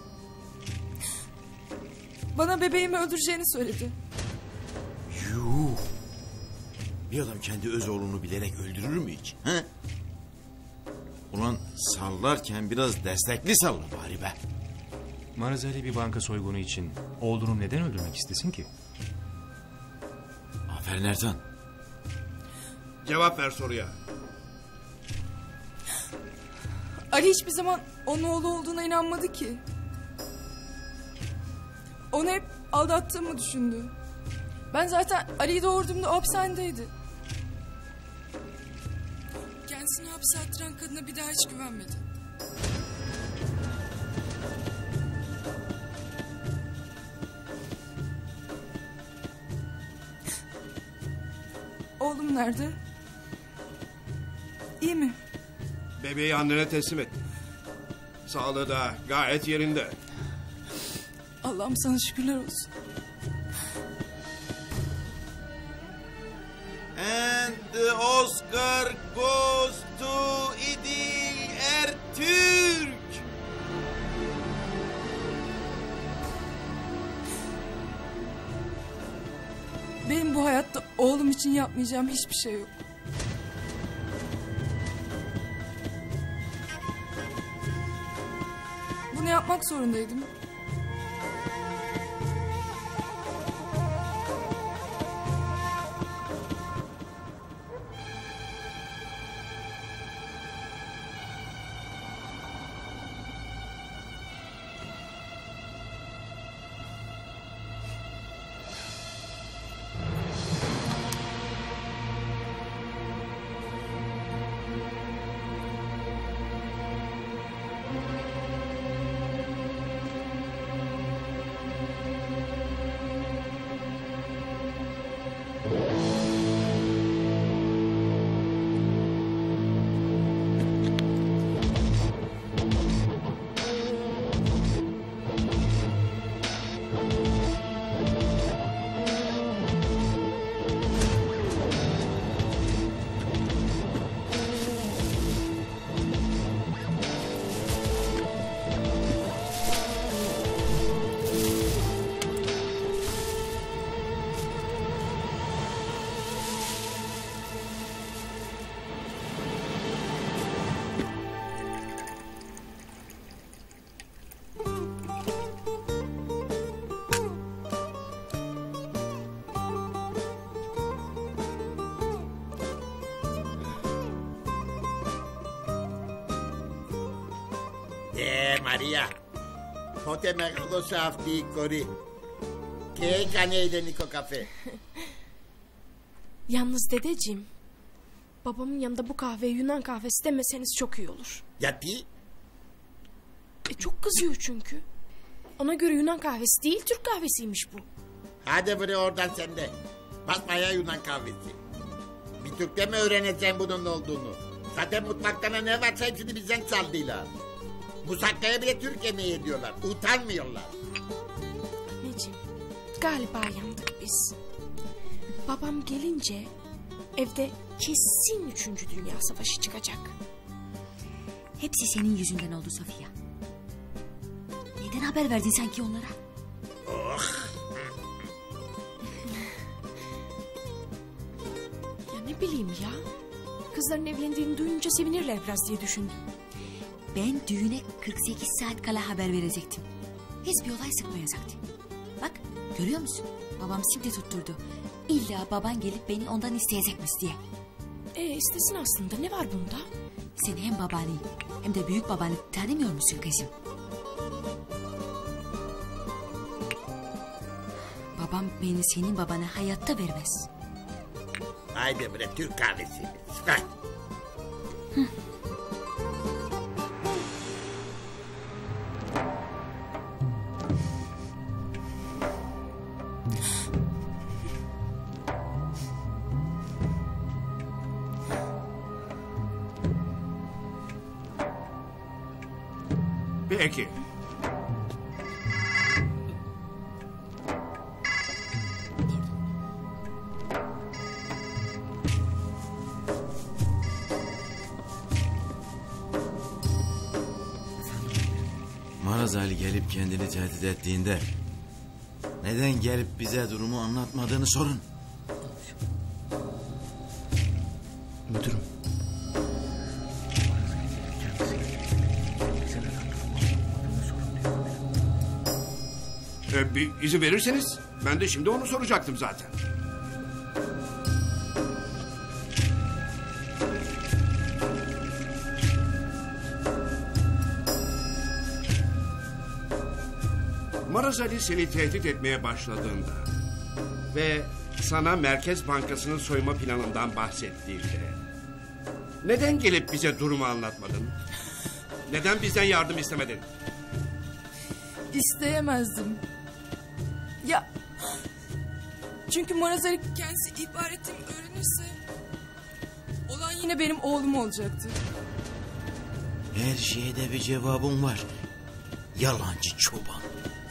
bana bebeğimi öldüreceğini söyledi. Yuh. Bir adam kendi öz oğlunu bilerek öldürür mü hiç? He? Ulan sallarken biraz destekli salla bari be. Marazeli bir banka soygunu için oğlunu neden öldürmek istesin ki? Aferin Ertan. Cevap ver soruya. Ali hiçbir zaman onun oğlu olduğuna inanmadı ki. Onu hep aldattığımı düşündü. Ben zaten Ali'yi doğurduğumda o hapishanedeydi. Kendisini hapse attıran kadına bir daha hiç güvenmedi. Oğlum nerede? İyi mi? Bebeği annene teslim ettim. Sağlığı da gayet yerinde. Allah'ım sana şükürler olsun. And the Oscar goes to İdil Ertürk. Benim bu hayatta oğlum için yapmayacağım hiçbir şey yok. Bunu yapmak zorundaydım. Ε, Μαρία, πότε μεγάλωσε αυτή η κορή και έκανε ελληνικό καφέ. Yalnız dedeciğim, babamın yanında bu kahveye Yunan kahvesi demeseniz çok iyi olur. Γιατί? E, çok kızıyor çünkü. Ona göre Yunan kahvesi değil, Türk kahvesiymiş bu. Hadi bre oradan sen de. Basmaya Yunan kahvesi. Bir Türk'te mi öğreneceksin bunun ne olduğunu? Zaten mutfakta ne varsa hepsini bizden çaldılar. Musakkaya bile Türk yemeği ediyorlar. Utanmıyorlar. Anneciğim, galiba yandık biz. Babam gelince evde kesin üçüncü Dünya Savaşı çıkacak. Hepsi senin yüzünden oldu Safiye. Neden haber verdin sanki onlara? Oh. Ya ne bileyim ya. Kızların evlendiğini duyunca sevinirler biraz diye düşündüm. Ben düğüne kırk sekiz saat kala haber verecektim. Hiçbir olay sıkmayacaktı. Bak görüyor musun? Babam şimdi tutturdu. İlla baban gelip beni ondan isteyecekmiş diye. E istesin aslında, ne var bunda? Sen hem babanı hem de büyük babanı tanımıyor musun kızım? Babam beni senin babana hayatta vermez. Haydi bre Türk kahvesi. Sıkar. Peki. Maraz Ali gelip kendini tehdit ettiğinde neden gelip bize durumu anlatmadığını sorun. Müdürüm. Ee, bir izin verirseniz ben de şimdi onu soracaktım zaten. Maraz Ali seni tehdit etmeye başladığında ve sana Merkez Bankası'nın soyma planından bahsettiğinde neden gelip bize durumu anlatmadın? Neden bizden yardım istemedin? İsteyemezdim. Ya çünkü Maraz Ali kendisi ihbar ettiğimi öğrenirse yine benim oğlum olacaktı. Her şeye de bir cevabım var. Yalancı çoban.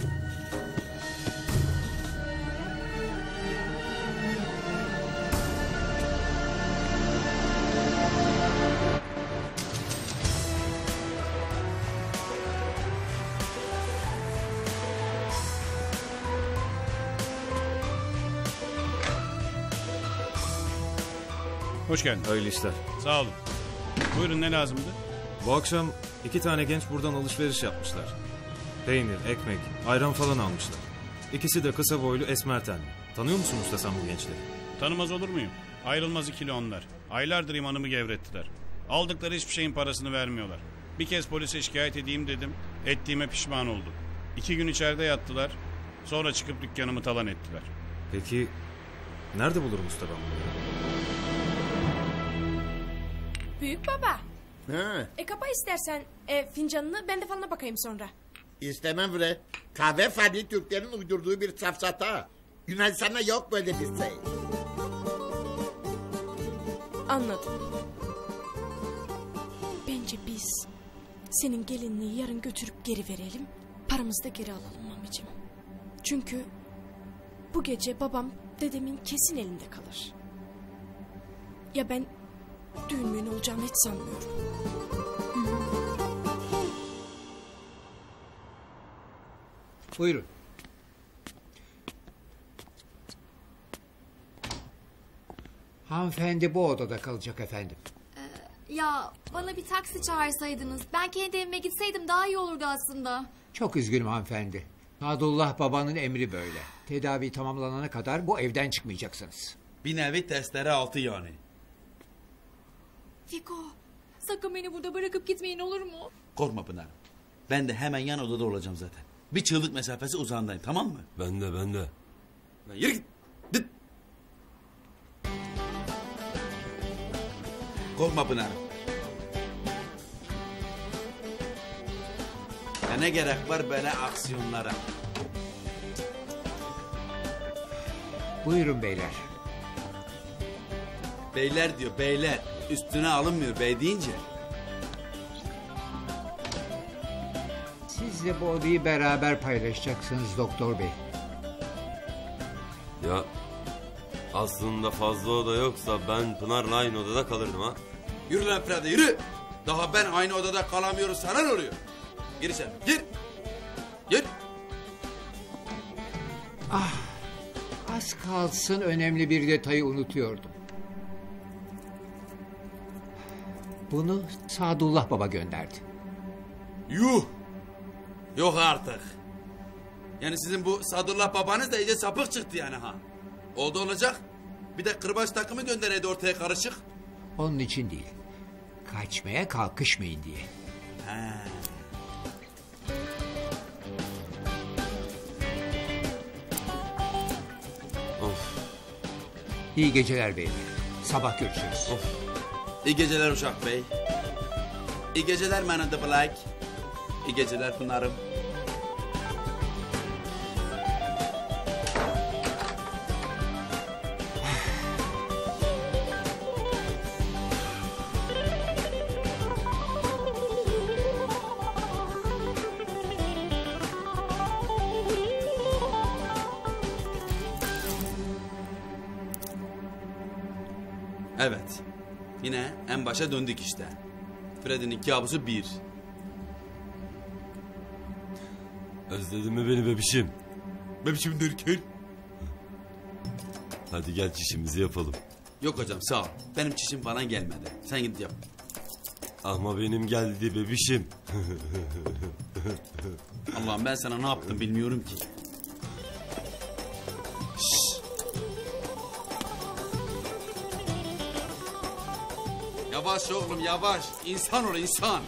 Hoş geldin. Hayırlı işler. Sağ olun. Buyurun, ne lazımdı? Bu akşam iki tane genç buradan alışveriş yapmışlar. Peynir, ekmek, ayran falan almışlar. İkisi de kısa boylu esmer tenli. Tanıyor musun usta sen bu gençleri? Tanımaz olur muyum? Ayrılmaz ikili onlar. Aylardır imanımı gevrettiler. Aldıkları hiçbir şeyin parasını vermiyorlar. Bir kez polise şikayet edeyim dedim. Ettiğime pişman oldum. İki gün içeride yattılar. Sonra çıkıp dükkanımı talan ettiler. Peki nerede bulurum usta ben bunları? Büyük baba. Ha. E kapa istersen e, fincanını, ben de falına bakayım sonra. İstemem bre. Kahve fani Türklerin uydurduğu bir safsata. Yunanistan'da yok böyle bir şey. Anladım. Bence biz senin gelinliği yarın götürüp geri verelim. Paramızı da geri alalım mamicim. Çünkü bu gece babam dedemin kesin elinde kalır. Ya ben düğün müğün olacağını hiç sanmıyorum. Buyurun. Hanımefendi bu odada kalacak efendim. Ya bana bir taksi çağırsaydınız. Ben kendi evime gitseydim daha iyi olurdu aslında. Çok üzgünüm hanımefendi. Sadullah babanın emri böyle. Tedavi tamamlanana kadar bu evden çıkmayacaksınız. Bir nevi testere altı yani. Fiko, sakın beni burada bırakıp gitmeyin, olur mu? Korkma Pınar. Ben de hemen yan odada olacağım zaten. Bir çığlık mesafesi uzağındayım, tamam mı? Ben de ben de. Lan yürü git. Git. Korkma Pınar. Ya ne gerek var böyle aksiyonlara? Buyurun beyler. Beyler diyor, beyler. Üstüne alınmıyor bey deyince. Siz de bu odayı beraber paylaşacaksınız doktor bey. Ya aslında fazla oda yoksa ben Pınar'la aynı odada kalırdım ha. Yürü lan Freddy yürü. Daha ben aynı odada kalamıyoruz, sana ne oluyor? Gir sen, gir. Gir. Ah, az kalsın önemli bir detayı unutuyordum. Bunu Sadullah Baba gönderdi. Yuh. Yok artık. Yani sizin bu Sadullah babanız da iyice sapık çıktı yani ha. Oldu olacak. Bir de kırbaç takımı göndereydi ortaya karışık. Onun için değil. Kaçmaya kalkışmayın diye. He. Of. İyi geceler beyler. Sabah görüşürüz. Of. İyi geceler Uşak Bey. İyi geceler Man in the Black. İyi geceler Pınar'ım. Evet. Yine en başa döndük işte. Freddy'nin kabusu bir. Özledin mi beni bebişim? Bebişim derken? Hadi gel çişimizi yapalım. Yok hocam sağ ol. Benim çişim falan gelmedi. Sen git yap. Ama benim geldi bebişim. Allah'ım ben sana ne yaptım bilmiyorum ki. Şşş. Yavaş oğlum yavaş. İnsan ol insan.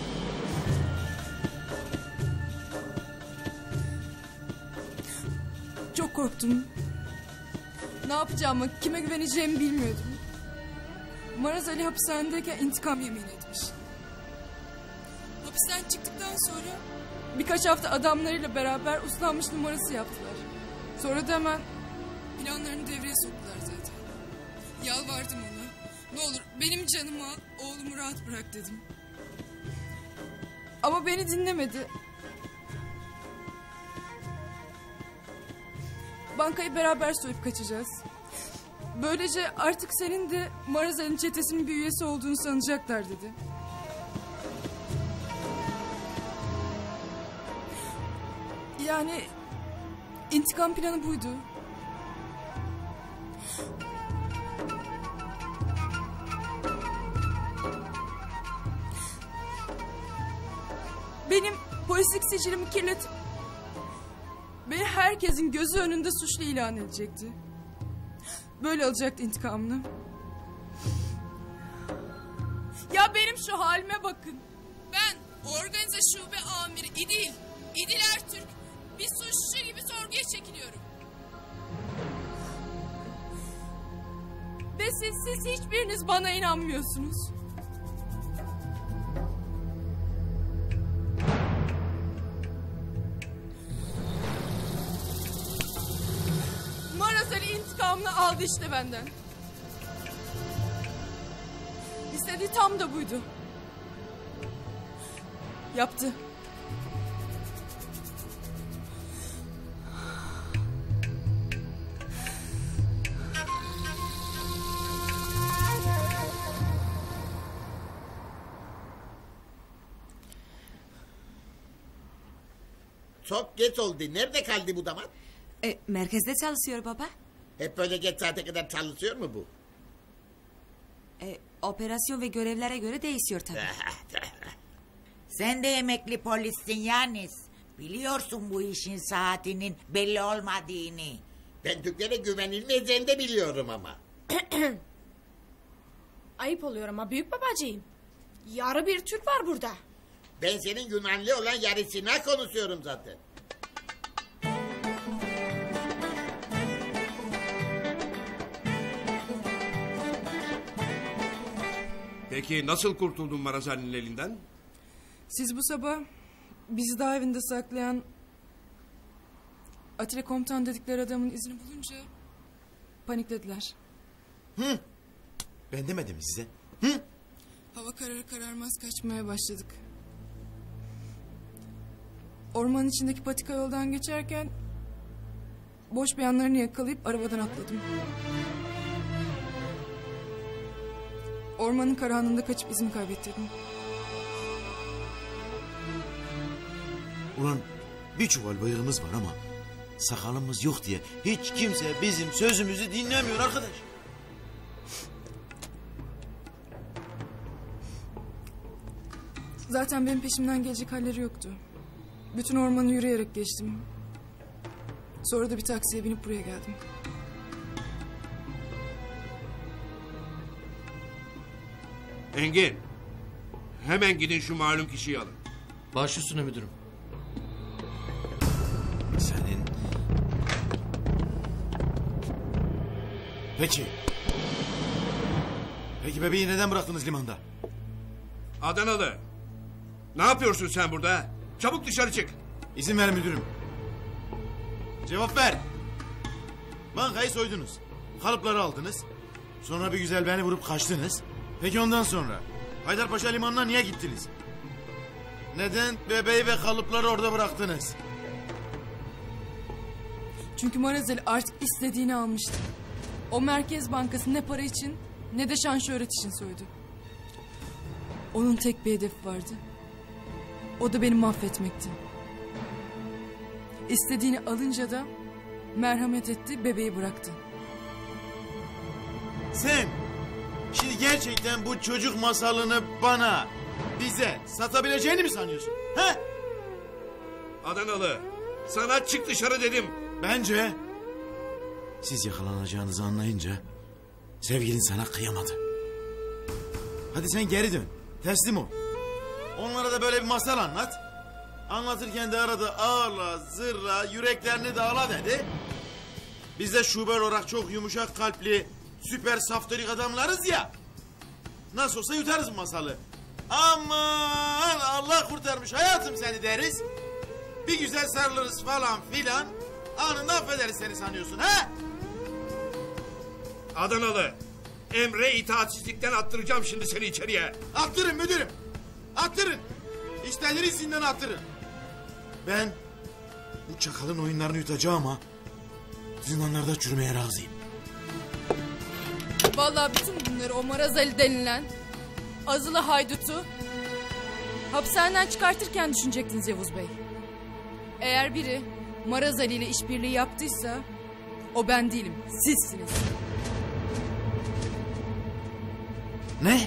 Çok korktum. Ne yapacağımı, kime güveneceğimi bilmiyordum. Maraz Ali hapishanedeyken intikam yemin etmiş. Hapisten çıktıktan sonra birkaç hafta adamlarıyla beraber uslanmış numarası yaptılar. Sonra da hemen planlarını devreye soktular zaten. Yalvardım ona. Ne olur benim canımı al, oğlumu rahat bırak dedim. Ama beni dinlemedi. Bankayı beraber soyup kaçacağız. Böylece artık senin de Marazali'nin çetesinin bir üyesi olduğunu sanacaklar dedi. Yani intikam planı buydu. Benim polislik sicilimi kirletip beni herkesin gözü önünde suçlu ilan edecekti. Böyle alacaktı intikamını. Ya benim şu halime bakın. Ben organize şube amiri İdil, İdil Ertürk, bir suçlu gibi sorguya çekiliyorum. Ve siz, siz hiçbiriniz bana inanmıyorsunuz. Marazali intikamını aldı işte benden. İstediği tam da buydu. Yaptı. Çok geç oldu. Nerede kaldı bu damat? E, merkezde çalışıyor baba. Hep böyle geç saate kadar çalışıyor mu bu? E, operasyon ve görevlere göre değişiyor tabii. Sen de emekli polissin Yanis. Biliyorsun bu işin saatinin belli olmadığını. Ben Türklere güvenilmeyeceğini de biliyorum ama. Ayıp oluyor ama büyük babacığım. Yarı bir Türk var burada. Ben senin Yunanlı olan yarısına konuşuyorum zaten. Peki nasıl kurtuldun Marazali'nin elinden? Siz bu sabah bizi daha evinde saklayan Atilla komutan dedikleri adamın izini bulunca paniklediler. Hı. Ben demedim mi size? Hı? Hava kararı kararmaz kaçmaya başladık. Ormanın içindeki patika yoldan geçerken boş beyanlarını yakalayıp arabadan atladım. Ormanın karanlığında kaçıp izimi kaybettirdim. Ulan bir çuval bıyığımız var ama sakalımız yok diye hiç kimse bizim sözümüzü dinlemiyor arkadaş. Zaten benim peşimden gelecek halleri yoktu. Bütün ormanı yürüyerek geçtim. Sonra da bir taksiye binip buraya geldim. Engin, hemen gidin şu malum kişiyi alın. Baş üstüne müdürüm. Senin... Peki. Peki bebeği neden bıraktınız limanda? Adanalı, ne yapıyorsun sen burada? Çabuk dışarı çık. İzin ver müdürüm. Cevap ver. Bankayı soydunuz. Kalıpları aldınız. Sonra bir güzel beni vurup kaçtınız. Peki ondan sonra Haydarpaşa limanına niye gittiniz? Neden bebeği ve kalıpları orada bıraktınız? Çünkü Marazali artık istediğini almıştı. O Merkez Bankası ne para için ne de şan şöhret için soydu. Onun tek bir hedefi vardı. O da beni mahvetmekti. İstediğini alınca da merhamet etti, bebeği bıraktı. Sen şimdi gerçekten bu çocuk masalını bana, bize satabileceğini mi sanıyorsun? He? Adanalı, sana çık dışarı dedim. Bence siz yakalanacağınızı anlayınca sevgilin sana kıyamadı. Hadi sen geri dön, teslim ol. Onlara da böyle bir masal anlat. Anlatırken de arada ağla, zırla, yüreklerini dağla dedi. Biz de şube olarak çok yumuşak kalpli, süper saftirik adamlarız ya. Nasıl olsa yutarız masalı. Aman Allah kurtarmış hayatım seni deriz. Bir güzel sarılırız falan filan. Anında affederiz seni sanıyorsun ha? Adanalı, Emre itaatsizlikten attıracağım şimdi seni içeriye. Attırın müdürüm. Attırın. İştenleri zindan attırın. Ben bu çakalın oyunlarını yutacağım ama zindanlarda çürümeye razıyım. Vallahi bütün bunları o Maraz Ali denilen azılı haydutu hapishaneden çıkartırken düşünecektiniz Yavuz Bey. Eğer biri Maraz Ali ile işbirliği yaptıysa o ben değilim, sizsiniz. Ne?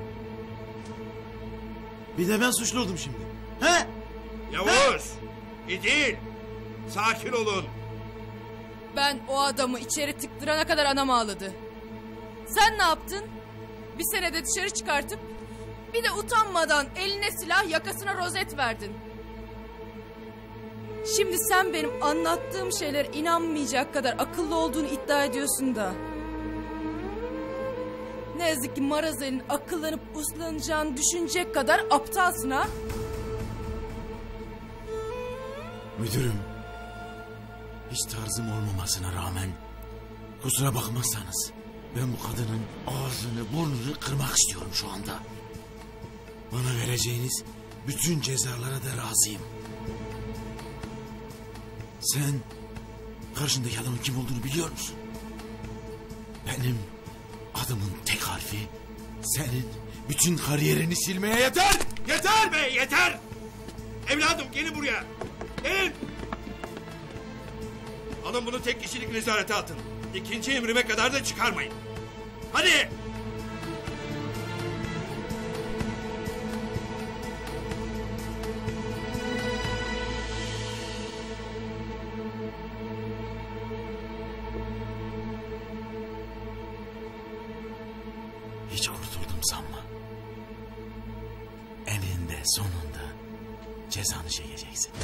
Bir de ben suçlu oldum şimdi. He? Yavuz! İdil! Sakin olun. Ben o adamı içeri tıktırana kadar anam ağladı. Sen ne yaptın? Bir senede dışarı çıkartıp bir de utanmadan eline silah yakasına rozet verdin. Şimdi sen benim anlattığım şeyler inanmayacak kadar akıllı olduğunu iddia ediyorsun da. Ne yazık ki Maraz Ali'nin akıllanıp uslanacağını düşünecek kadar aptalsın ha? Müdürüm, hiç tarzım olmamasına rağmen kusura bakmazsanız ben bu kadının ağzını burnunu kırmak istiyorum şu anda. Bana vereceğiniz bütün cezalara da razıyım. Sen karşındaki adamın kim olduğunu biliyor musun? Benim adımın tek harfi senin bütün kariyerini silmeye yeter! Yeter be yeter! Evladım gelin buraya. Gelin. Alın bunu tek kişilik nezarete atın. İkinci emrime kadar da çıkarmayın. Hadi! Hiç kurtuldum sanma. Eninde sonunda cezanı çekeceksin.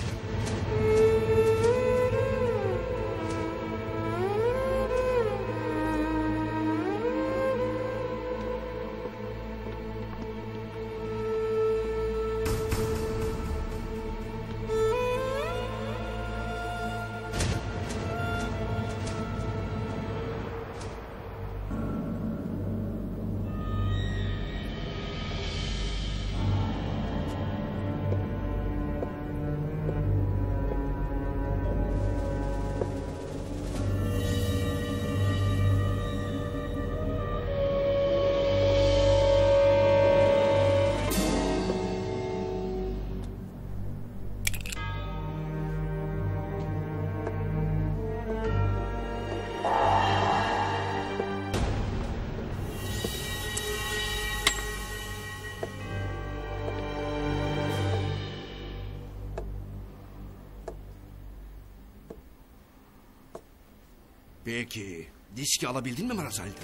Peki diski alabildin mi Maraz Ali'den?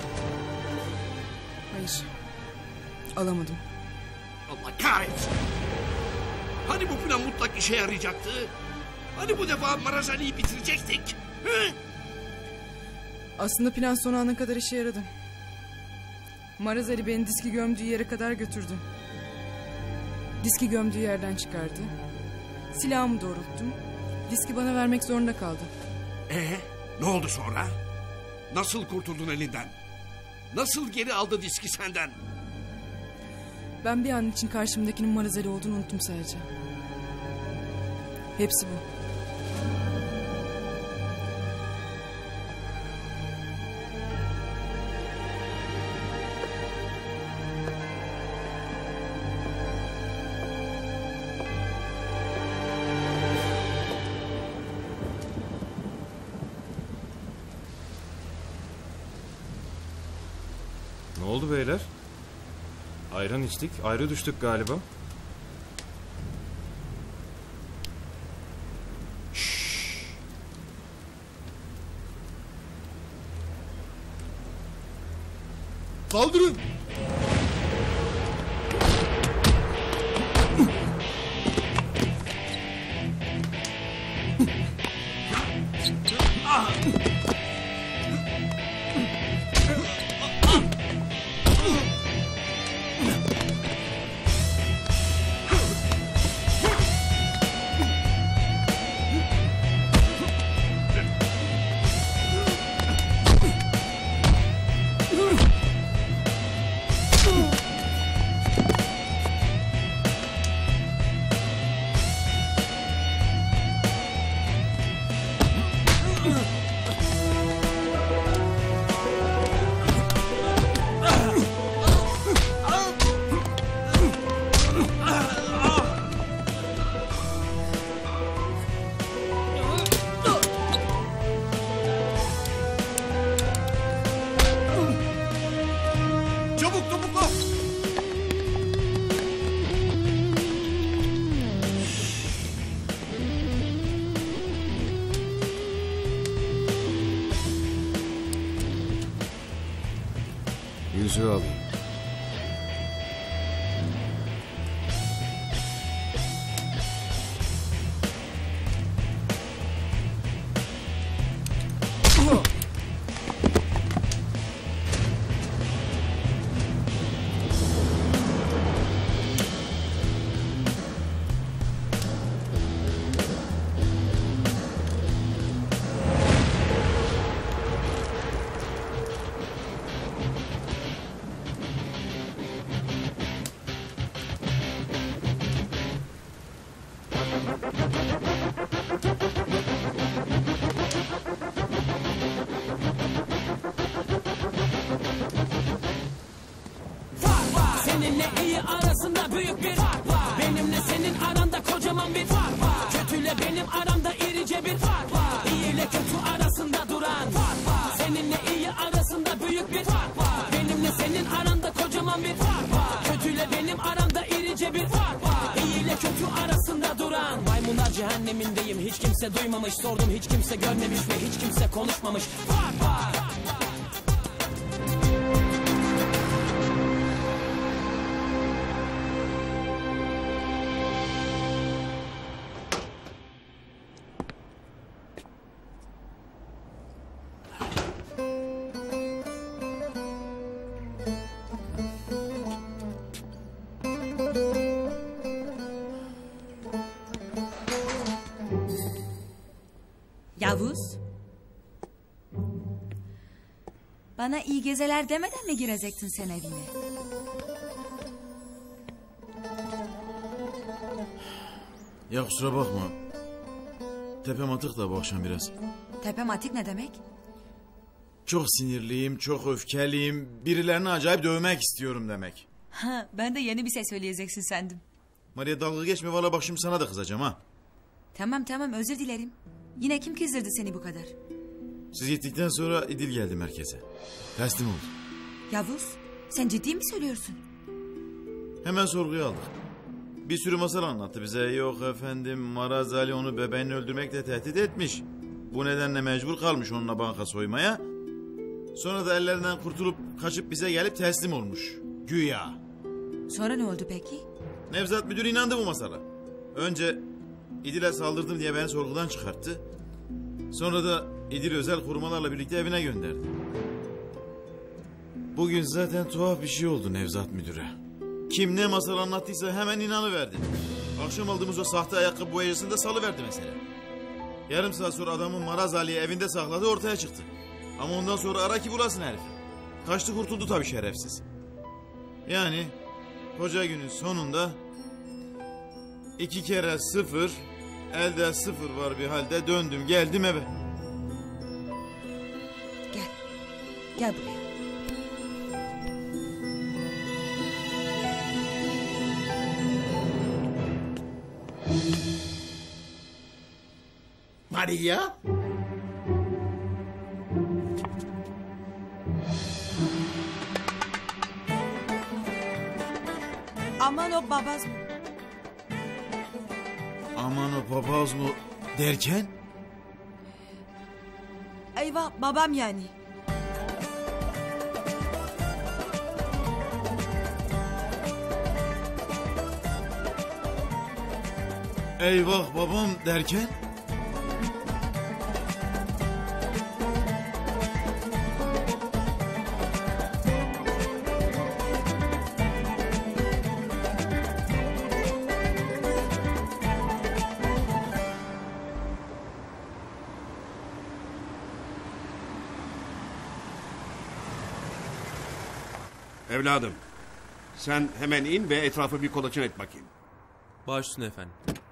Hayır. Alamadım. Allah kahretsin. Hani bu plan mutlak işe yarayacaktı? Hani bu defa Maraz Ali'yi bitirecektik? He? Aslında plan son ana kadar işe yaradı. Maraz Ali beni diski gömdüğü yere kadar götürdü. Diski gömdüğü yerden çıkardı. Silahımı doğrulttum. Diski bana vermek zorunda kaldı. Ee, ne oldu sonra? Nasıl kurtuldun elinden? Nasıl geri aldı diski senden? Ben bir an için karşımdakinin Maraz Ali olduğunu unuttum sadece. Hepsi bu. Ne oldu beyler? Ayran içtik, ayrı düştük galiba. Saldırın! Ugh! yüzüğü alayım. Seninle iyi arasında büyük bir fark var. Benimle senin aranda kocaman bir fark var. Kötüyle benim aramda irice bir fark var. İyi ile kötü arasında duran fark var. Seninle iyi arasında büyük bir fark var. Benimle senin aranda kocaman bir fark var. Kötüyle benim aramda irice bir fark var. İyi ile kötü arasında duran. Maymunlar cehennemindeyim, hiç kimse duymamış. Sordum, hiç kimse görmemiş ve hiç kimse konuşmamış. Fark var. Yavuz. Bana iyi geceler demeden mi girecektin sen evine? Ya kusura bakma. Tepem atık da bu akşam biraz. Tepem atık ne demek? Çok sinirliyim, çok öfkeliyim. Birilerini acayip dövmek istiyorum demek. Ha, ben de yeni bir şey söyleyeceksin sandım. Maria dalga geçme, valla bak şimdi sana da kızacağım ha. Tamam tamam, özür dilerim. Yine kim kızdırdı seni bu kadar? Siz gittikten sonra İdil geldi merkeze. Teslim oldu. Yavuz, sen ciddi mi söylüyorsun? Hemen sorguya aldık. Bir sürü masal anlattı bize. Yok efendim, Maraz Ali onu bebeğini öldürmekle tehdit etmiş. Bu nedenle mecbur kalmış onunla banka soymaya. Sonra da ellerinden kurtulup kaçıp bize gelip teslim olmuş. Güya. Sonra ne oldu peki? Nevzat müdür inandı bu masala. Önce İdil'e saldırdım diye beni sorgudan çıkarttı. Sonra da İdil özel korumalarla birlikte evine gönderdi. Bugün zaten tuhaf bir şey oldu Nevzat müdüre. Kim ne masal anlattıysa hemen inanıverdi. Akşam aldığımız o sahte ayakkabı boyacısını da salıverdi mesela. Yarım saat sonra adamın Maraz Ali'yi evinde sakladığı ortaya çıktı. Ama ondan sonra ara ki bulasın herifi. Kaçtı kurtuldu tabii şerefsiz. Yani koca günün sonunda iki kere sıfır, elde sıfır var bir halde döndüm geldim eve. Gel, gel buraya. Maria? Aman o babaz mı? Aman o papaz mı derken? Eyvah, babam yani. Eyvah babam derken? Evladım, sen hemen in ve etrafı bir kolaçan et bakayım. Baş üstüne efendim.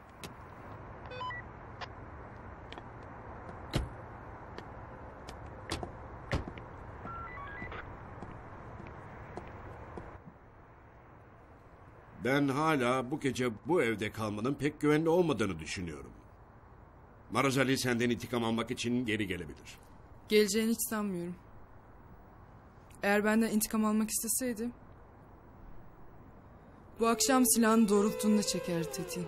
Ben hala bu gece bu evde kalmanın pek güvenli olmadığını düşünüyorum. Maraz Ali senden intikam almak için geri gelebilir. Geleceğini hiç sanmıyorum. Eğer benden intikam almak isteseydi... bu akşam silahını doğrulttuğunda çekerdi tetiği.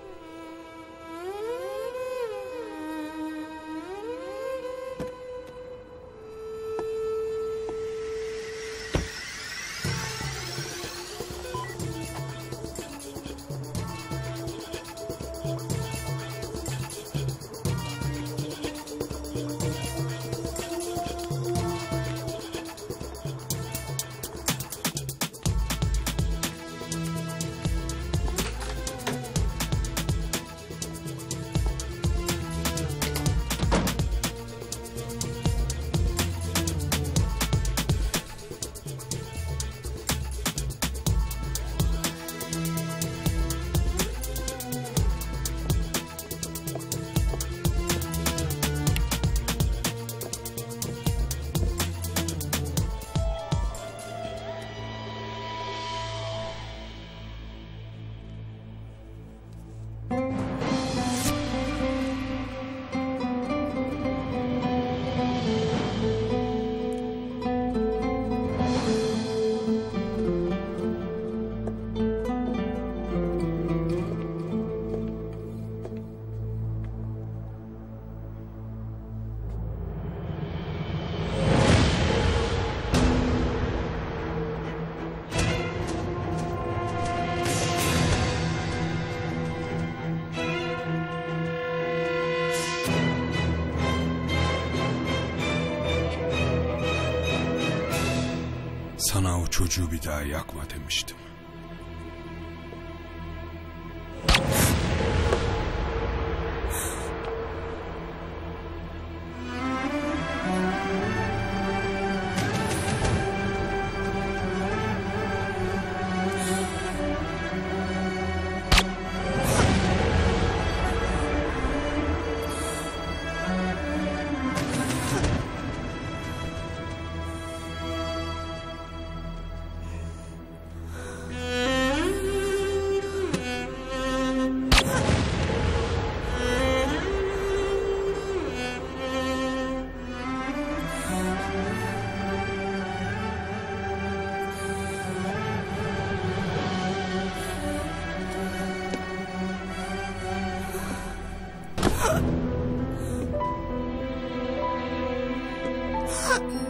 Sana o çocuğu bir daha yakma demiştim. Ha!